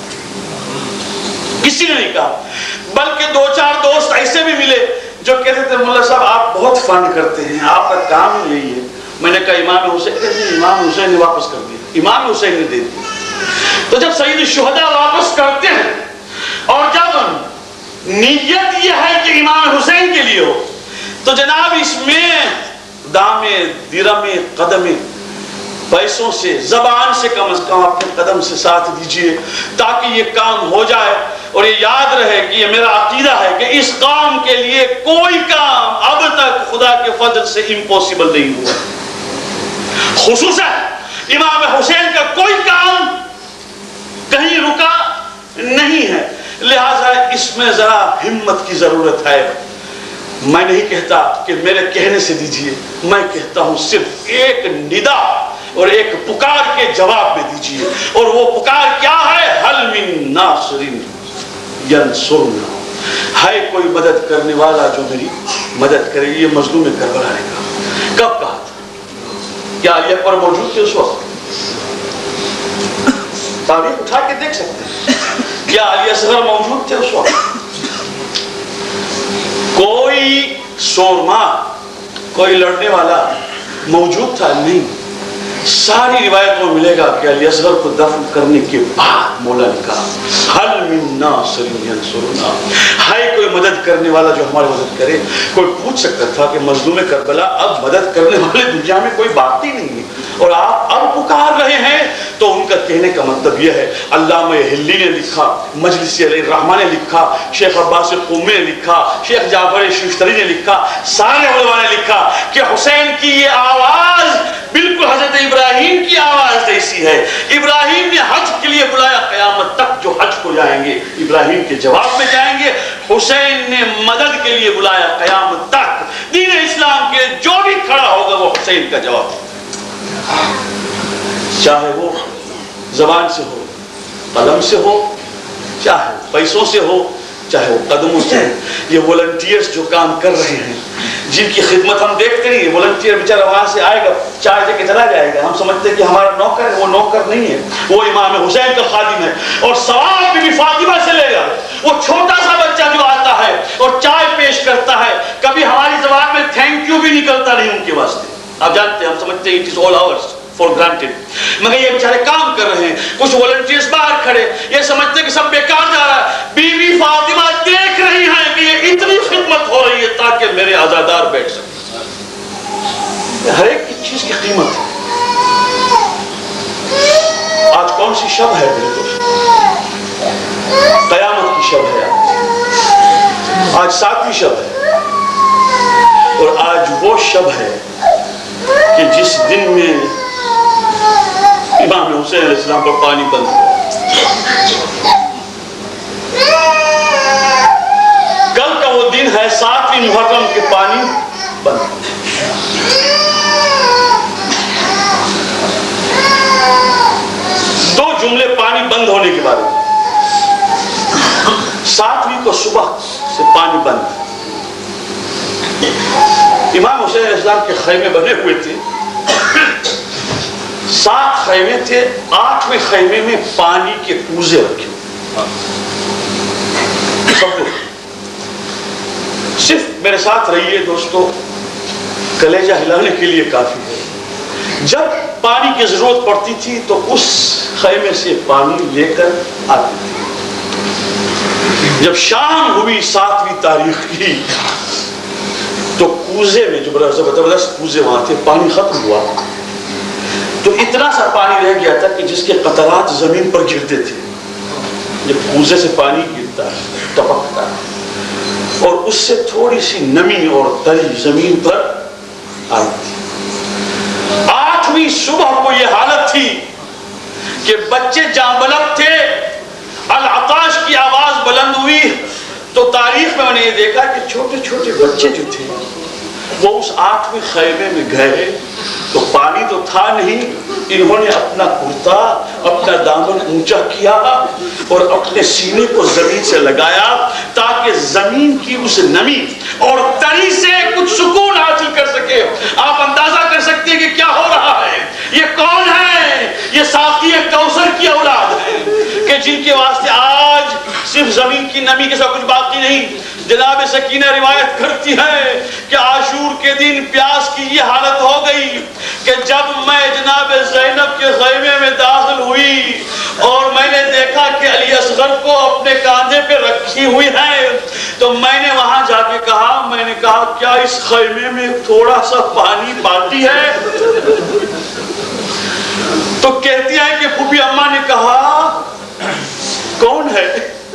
کسی نے نہیں کہا۔ بلکہ 2-4 دوست ایسے بھی ملے جو کہتے تھے مولا صاحب آپ بہت فنڈ کرتے ہیں، آپ کا کام یہی ہے۔ میں نے کہا امام حسین نے واپس کر دیا، امام حسین نے دے دیا۔ تو جب سید الشہداء واپس کرتے ہیں اور جب نیت یہ ہے کہ امام حسین کے لیے ہو، تو جناب اس میں دامے درمے قدمے پیسوں سے زبان سے کم از کم اپنے قدم سے ساتھ دیجئے تاکہ یہ کام ہو جائے۔ اور یہ یاد رہے کہ یہ میرا عقیدہ ہے کہ اس کام کے لیے کوئی کام اب تک خدا کے فضل سے امپوسیبل نہیں ہوا، خصوصاً امام حسین کا کوئی کام کہیں رکا نہیں ہے، لہٰذا اس میں ذرا ہمت کی ضرورت ہے۔ میں نہیں کہتا کہ میرے کہنے سے دیجئے، میں کہتا ہوں صرف ایک ندا اور ایک پکار کے جواب میں دیجئے، اور وہ پکار کیا ہے؟ حل من ناصر ینصرنا، ہے کوئی مدد کرنے والا جو میری مدد کرے۔ یہ مظلوم کربلا نے کہا، کب کہا تھا؟ کیا علی اکبر موجود تھے اس وقت؟ تاریخ اٹھا کے دیکھ سکتے ہیں۔ کیا علی اصغر موجود تھے اس وقت؟ کوئی سورما، کوئی لڑنے والا موجود تھا؟ نہیں۔ ساری روایتوں میں ملے گا کہ علی اصغر کو دفن کرنے کے بعد مولا نے کہا حل من ناصر ینصرنا، ہے کوئی مدد کرنے والا جو ہماری مدد کرے۔ کوئی پوچھ سکتا تھا کہ مظلوم کربلا اب مدد کرنے والے دنیا میں کوئی بات ہی نہیں ہے اور آپ اب پکار رہے ہیں، تو ان کا کہنے کا مطلب یہ ہے۔ علامہ ہلی نے لکھا، مجلسی علیہ الرحمہ نے لکھا، شیخ عباس قومی نے لکھا، شیخ جعفر شیشتری نے لکھا، سارے علماء نے لکھا کہ حسین کی یہ آواز بالکل حضرت ابراہیم کی آواز جیسی ہے۔ ابراہیم نے حج کے لیے بلایا، قیامت تک جو حج کو جائیں گے ابراہیم کے جواب میں جائیں گے۔ حسین نے مدد کے لیے بلایا، قیامت تک دین اسلام کے جو بھی کھڑا ہوگا وہ حسین کا جواب، چاہے وہ زبان سے ہو، قلم سے ہو، چاہے پیسوں سے ہو، چاہے وہ قدموں سے ہو۔ یہ والنٹیئرز جو کام کر رہے ہیں، جن کی خدمت ہم دیکھتے نہیں، والنٹیئر بیچارہ وہاں سے آئے گا، چائے دے کے چلا جائے گا، ہم سمجھتے ہیں کہ ہمارا نوکر ہے، وہ نوکر نہیں ہے، وہ امام حسین کا خادم ہے، اور ثواب بھی فاطمہ سے لے گا۔ وہ چھوٹا سا بچہ جو آتا ہے اور چائے پیش کرتا ہے، کبھی ہماری زبان میں تھینک یو بھی نکلتا نہیں ان کے واسطے، آپ جانتے ہیں، ہم سمجھتے ہیں it is all ours for granted، مگر یہ بیچارے کام کر رہے ہیں۔ کچھ والنٹیئرز باہر کھڑے، یہ سمجھتے ہیں کہ سب بیکار جا رہا ہے، بیوی فاطمہ دیکھ رہی ہیں کہ یہ اتنی خدمت ہو رہی ہے تاکہ میرے عزادار بیٹھ سکیں۔ ہر ایک کی چیز کی قیمت ہے۔ آج کون سی شب ہے میرے دوست؟ قیامت کی شب ہے آج 7ویں شب ہے، اور آج وہ شب ہے کہ جس دن میں امام حسین علیہ السلام پر پانی بند ہوا۔ کل کا وہ دن ہے محرم کے پانی بند. دو جملے پانی بند ہونے کے بارے میں. 7ویں کو صبح سے پانی بند. امام حسین علیہ السلام کے خیمے بنے ہوئے تھے. 7 خیمے تھے. 8ویں خیمے میں پانی کے کوزے رکھے. صرف میرے ساتھ رہیے دوستو, کلیجہ ہلانے کے لیے کافی ہے. جب پانی کی ضرورت پڑتی تھی تو اس خیمے سے پانی لے کر آتی تھی. جب شام ہوئی 7ویں تاریخ کی تو کوزے میں جو زبردست کوزے وہاں تھے, پانی ختم ہوا تو اتنا سا پانی رہ گیا تھا کہ جس کے قطرات زمین پر گرتے تھے. جب کوزے سے پانی گرتا ہے, ٹپکتا ہے, اور اس سے تھوڑی سی نمی اور تری زمین پر آئی تھی. 8ویں صبح کو یہ حالت تھی کہ بچے جاں بلب تھے. العطاش کی آواز بلند ہوئی تو تاریخ میں نے یہ دیکھا کہ چھوٹے چھوٹے بچے جو تھے وہ اس 8ویں خیمے میں گئے تو پانی تو تھا نہیں. انہوں نے اپنا کرتا, اپنا دامن اونچا کیا اور اپنے سینے کو زمین سے لگایا تاکہ زمین کی اس نمی اور تری سے کچھ سکون حاصل کر سکے. آپ اندازہ کر سکتے ہیں کہ کیا ہو رہا ہے. یہ کون ہے؟ یہ ساقی کوثر کی اولاد ہے کہ جن کے واسطے آج صرف زمین کی نمی کے ساتھ کچھ باقی نہیں. جناب سکینہ روایت کرتی ہے کہ عاشور کے دن پیاس کی یہ حالت ہو گئی کہ جب میں جناب زینب کے خیمے میں داخل ہوئی اور میں نے دیکھا کہ علی اصغر کو اپنے کاندھے پہ رکھی ہوئی ہے تو میں نے وہاں جا کے کہا, میں نے کہا کیا اس خیمے میں تھوڑا سا پانی باقی ہے؟ تو کہتی ہے کہ پھوپھی اماں نے کہا کون ہے,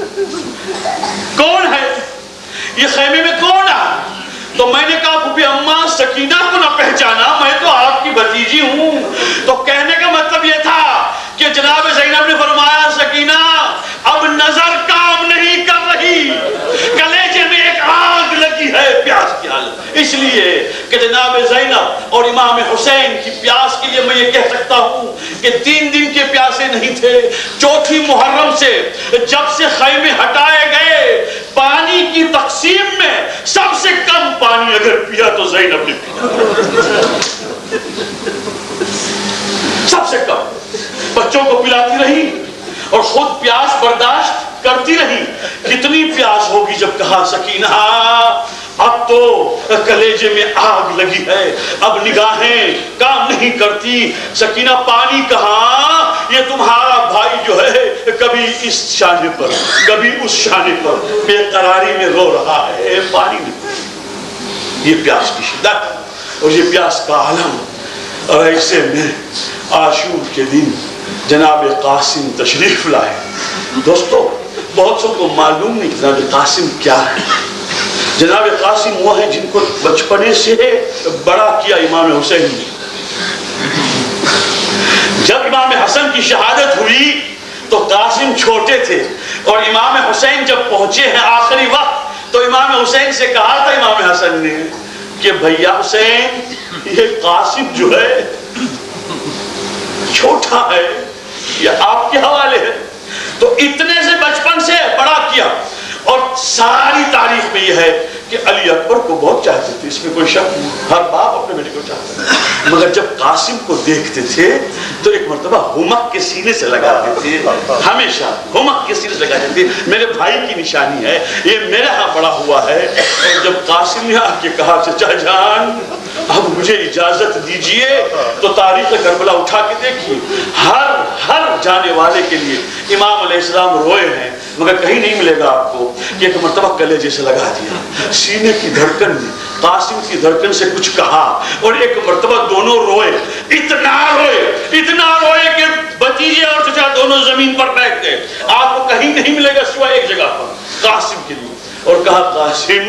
کون ہے یہ خیمے میں کون ہے؟ تو میں نے کہا پھوپھی اماں سکینہ کو نہ پہچانا, میں تو آپ کی بھتیجی ہوں. تو کہنے کا مطلب یہ تھا کہ جناب زینب نے فرمایا سکینہ اب نظر کام نہیں کر رہی, کلیجے میں ایک آگ لگی ہے پیاس کی حالت. اس لیے کہ جناب زینب اور امام حسین کی پیاس کے لیے میں یہ کہہ سکتا ہوں کہ 3 دن کے پیاسے نہیں تھے. 4 محرم سے جب سے خیمے ہٹائے گئے پانی کی تقسیم میں سب سے کم پانی اگر پیا تو زینب نے پیا, سب سے کم. بچوں کو پلاتی رہی اور خود پیاس برداشت کرتی رہی. کتنی پیاس ہوگی جب کہا سکینہ اب تو کلیجے میں آگ لگی ہے, اب نگاہیں کام نہیں کرتی. سکینہ پانی کہاں؟ یہ تمہارا بھائی جو ہے کبھی اس شانے پر کبھی اس شانے پر بے قراری میں رو رہا ہے, پانی نہیں. یہ پیاس کی شدت اور یہ پیاس کا عالم. اور ایسے میں عاشور کے دن جناب قاسم تشریف لائے. دوستو بہت سو کو معلوم نہیں جناب قاسم کیا ہے. جناب قاسم وہ ہیں جن کو بچپنے سے بڑا کیا امام حسین نے. جب امام حسن کی شہادت ہوئی تو قاسم چھوٹے تھے اور امام حسین جب پہنچے ہیں آخری وقت تو امام حسین سے کہا تھا امام حسن نے کہ بھیا حسین یہ قاسم جو ہے چھوٹا ہے, یہ آپ کے حوالے ہے. تو اتنے سے بچپن سے بڑا کیا. اور ساری تاریخ میں یہ ہے کہ علی اکبر کو بہت چاہتے تھے, اس میں کوئی شک نہیں, ہر باپ اپنے بیٹے کو چاہتا ہے. مگر جب قاسم کو دیکھتے تھے تو ایک مرتبہ ہمک کے سینے سے لگاتے تھے, ہمیشہ ہمک کے سینے سے لگاتے تھے. میرے بھائی کی نشانی ہے, یہ میرے ہاں بڑا ہوا ہے. اور جب قاسم نے آ کے کہا چچا جان اب مجھے اجازت دیجئے, تو تاریخ کربلا اٹھا کے دیکھیے, ہر جانے والے کے لیے امام علیہ السلام روئے ہیں مگر کہیں نہیں ملے گا آپ کو کہ ایک مرتبہ کلیجے سے لگا دیا. سینے کی دھڑکن میں قاسم کی دھڑکن سے کچھ کہا اور ایک مرتبہ دونوں روئے, اتنا روئے کہ بھتیجے اور چچا دونوں زمین پر بیٹھ گئے. آپ کو کہیں نہیں ملے گا سوائے ایک جگہ پر قاسم کے لیے. اور کہا قاسم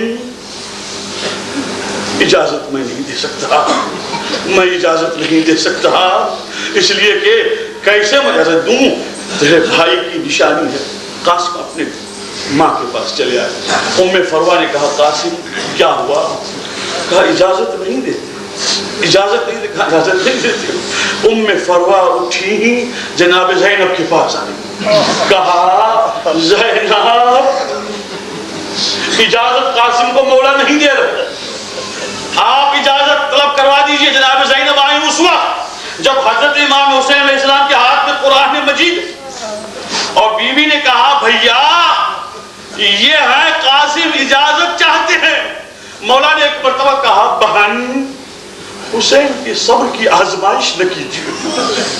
اجازت میں نہیں دے سکتا, میں اجازت نہیں دے سکتا, اس لیے کہ کیسے میں اجازت دوں, تیرے بھائی کی نشانی ہے. قاسم اپنے ماں کے پاس چلے آئے۔ ام فروا نے کہا قاسم کیا ہوا؟ کہا اجازت نہیں دیتے، اجازت نہیں دیتے، اجازت نہیں دیتے۔ ام فروا اٹھی ہی جناب زینب کے پاس آئی، کہا زینب اجازت قاسم کو مولا نہیں دے رہے، آپ اجازت طلب کروا دیجئے۔ جناب زینب آئی اس وقت جب حضرت امام حسین علیہ السلام کے ہاتھ میں قرآن مجید، اور بیوی نے کہا بھیا یہ ہے قاسم اجازت چاہتے ہیں۔ مولا نے ایک مرتبہ کہا بہن حسین کے صبر کی آزمائش نہ کیجیے،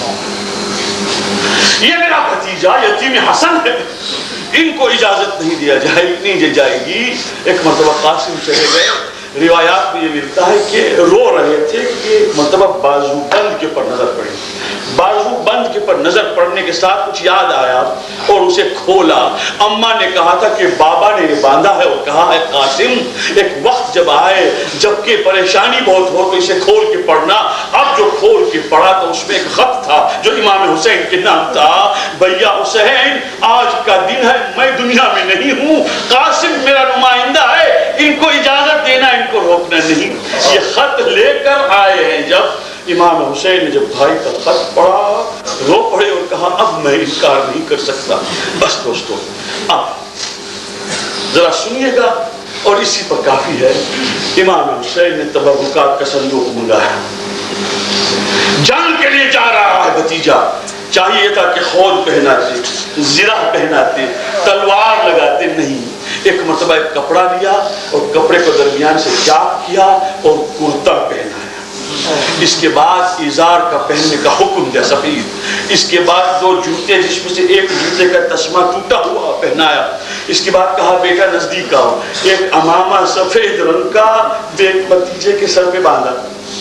یہ میرا بھتیجا یتیم حسن ہے، ان کو اجازت نہیں دیا جائے گی۔ ایک مرتبہ قاسم چلے گئے، روایات میں یہ ملتا ہے کہ رو رہے تھے کہ مرتبہ بازو بند کے پر نظر پڑی، بازو بند کے پر نظر پڑنے کے ساتھ کچھ یاد آیا اور اسے کھولا۔ اماں نے کہا تھا کہ بابا نے یہ باندھا ہے اور کہا ہے قاسم ایک وقت جب آئے جبکہ پریشانی بہت ہو تو اسے کھول کے پڑھنا۔ اب جو کھول کے پڑھا تو اس میں ایک خط تھا جو امام حسین کے نام تھا، بھیا حسین آج کا دن ہے، میں دنیا میں نہیں ہوں، قاسم میرا نمائندہ ہے، ان کو اجازت دینا، ان کو روکنا نہیں۔ یہ خط لے کر آئے ہیں جب امام حسین نے جب بھائی کا خط پڑھا رو پڑے اور کہا اب میں انکار نہیں کر سکتا۔ بس دوستو اب ذرا سنیے گا اور اسی پر کافی ہے۔ امام حسین نے تبرکات کا صندوق منگایا، جنگ کے لیے جا رہا ہے بھتیجا، چاہیے تھا کہ خود پہناتے، زرہ پہناتے، تلوار لگاتے، نہیں، ایک مرتبہ ایک کپڑا لیا اور کپڑے کو درمیان سے چاک کیا اور کرتا پہنایا۔ اس کے بعد ازار کا پہننے کا حکم دیا سفید، اس کے بعد 2 جوتے جس میں سے ایک جوتے کا تسمہ ٹوٹا ہوا پہنایا، اس کے بعد کہا بیٹا نزدیک آؤ، ایک امامہ سفید رنگ کا ایک بھتیجے کے سر پہ باندھا۔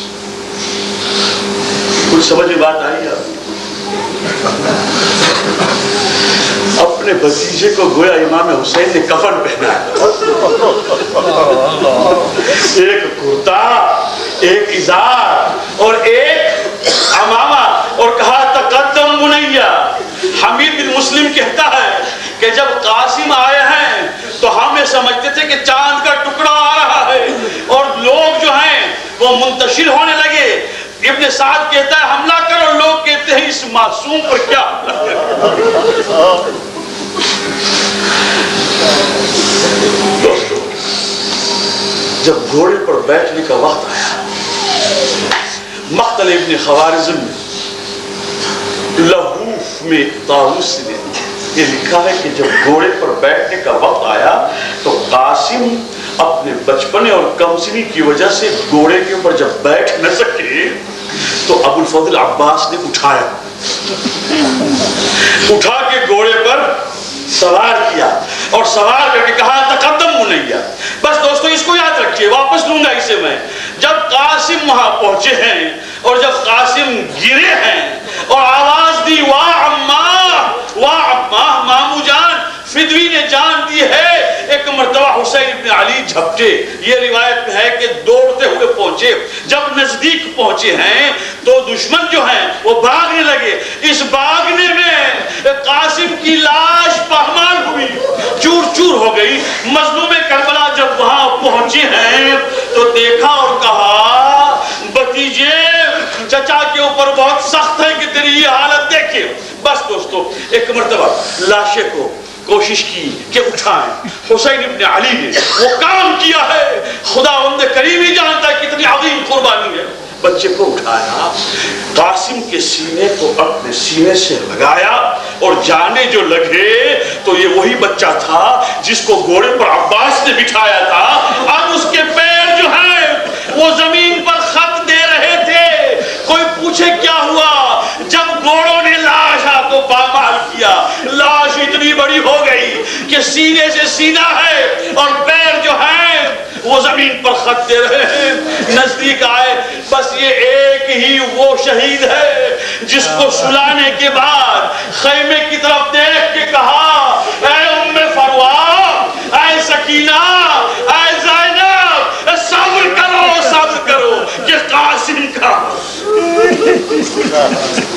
کچھ سمجھ میں بات آئی آپ؟ اپنے بھتیجے کو گویا امام حسین نے کفن پہنایا، ایک کرتا، ایک ازار اور ایک امامہ، اور کہا تقدم بنیا۔ حمید بن مسلم کہتا ہے کہ جب قاسم آئے ہیں تو ہم یہ سمجھتے تھے کہ چاند کا ٹکڑا آ رہا ہے اور لوگ جو ہیں وہ منتشر ہونے لگے۔ ابن سعد کہتا ہے حملہ کرو، لوگ کہتے ہیں اس معصوم پر کیا دوستو جب گھوڑے پر بیٹھنے کا وقت آیا، مقتل ابن خوارزم لہوف میں طاووس نے یہ لکھا ہے کہ جب گھوڑے پر بیٹھنے کا وقت آیا تو قاسم اپنے بچپنے اور کمسنی کی وجہ سے گھوڑے کے اوپر جب بیٹھ نہ سکے تو ابو الفضل عباس نے اٹھایا، اٹھا کے گھوڑے پر سوار کیا اور سوار کر کے کہا تقدم منیا۔ بس دوستو اس کو یاد رکھیے، واپس لوں گا اسے میں۔ جب قاسم وہاں پہنچے ہیں اور جب قاسم گرے ہیں اور آواز دی واہ عمّا، واہ عمّا، مامو جان، فدوی نے جان دی ہے، ایک مرتبہ حسین ابن علی جھپٹے۔ یہ روایت میں ہے کہ دوڑتے ہوئے پہنچے، جب نزدیک پہنچے ہیں تو دشمن جو ہیں وہ بھاگنے لگے۔ اس بھاگنے میں قاسم کی لاش پامال ہوئی، چور چور ہو گئی۔ مظلوم کربلا جب وہاں پہنچے ہیں تو دیکھا اور کہا بھتیجے چچا کے اوپر بہت سخت ہے کہ تیری یہ حالت دیکھے۔ بس دوستو ایک مرتبہ لاشے کو کوشش کی کہ اٹھائیں، حسین ابن علی نے وہ کام کیا ہے، خداوند کریم ہی جانتا ہے کتنی عظیم قربانی ہے۔ بچے کو اٹھایا، قاسم کے سینے کو اپنے سینے سے لگایا اور جانے جو لگے تو یہ وہی بچہ تھا جس کو گھوڑے پر عباس نے بٹھایا تھا۔ اب اس کے پیر جو ہیں وہ زمین پر خط دے رہے تھے۔ کوئی پوچھے کیا ہوا؟ جب گھوڑوں نے لاش کو پامال کیا، لاش اتنی بڑی ہو گئی کہ سینے سے سینہ ہے اور پیر جو ہیں وہ زمین پر خط دے رہے ہیں۔ نزدیک آئے، بس یہ ایک ہی وہ شہید ہے جس کو سلانے کے بعد خیمے کی طرف دیکھ کے کہا اے ام فروا، اے سکینہ، اے زینب، صبر کرو کہ قاسم کا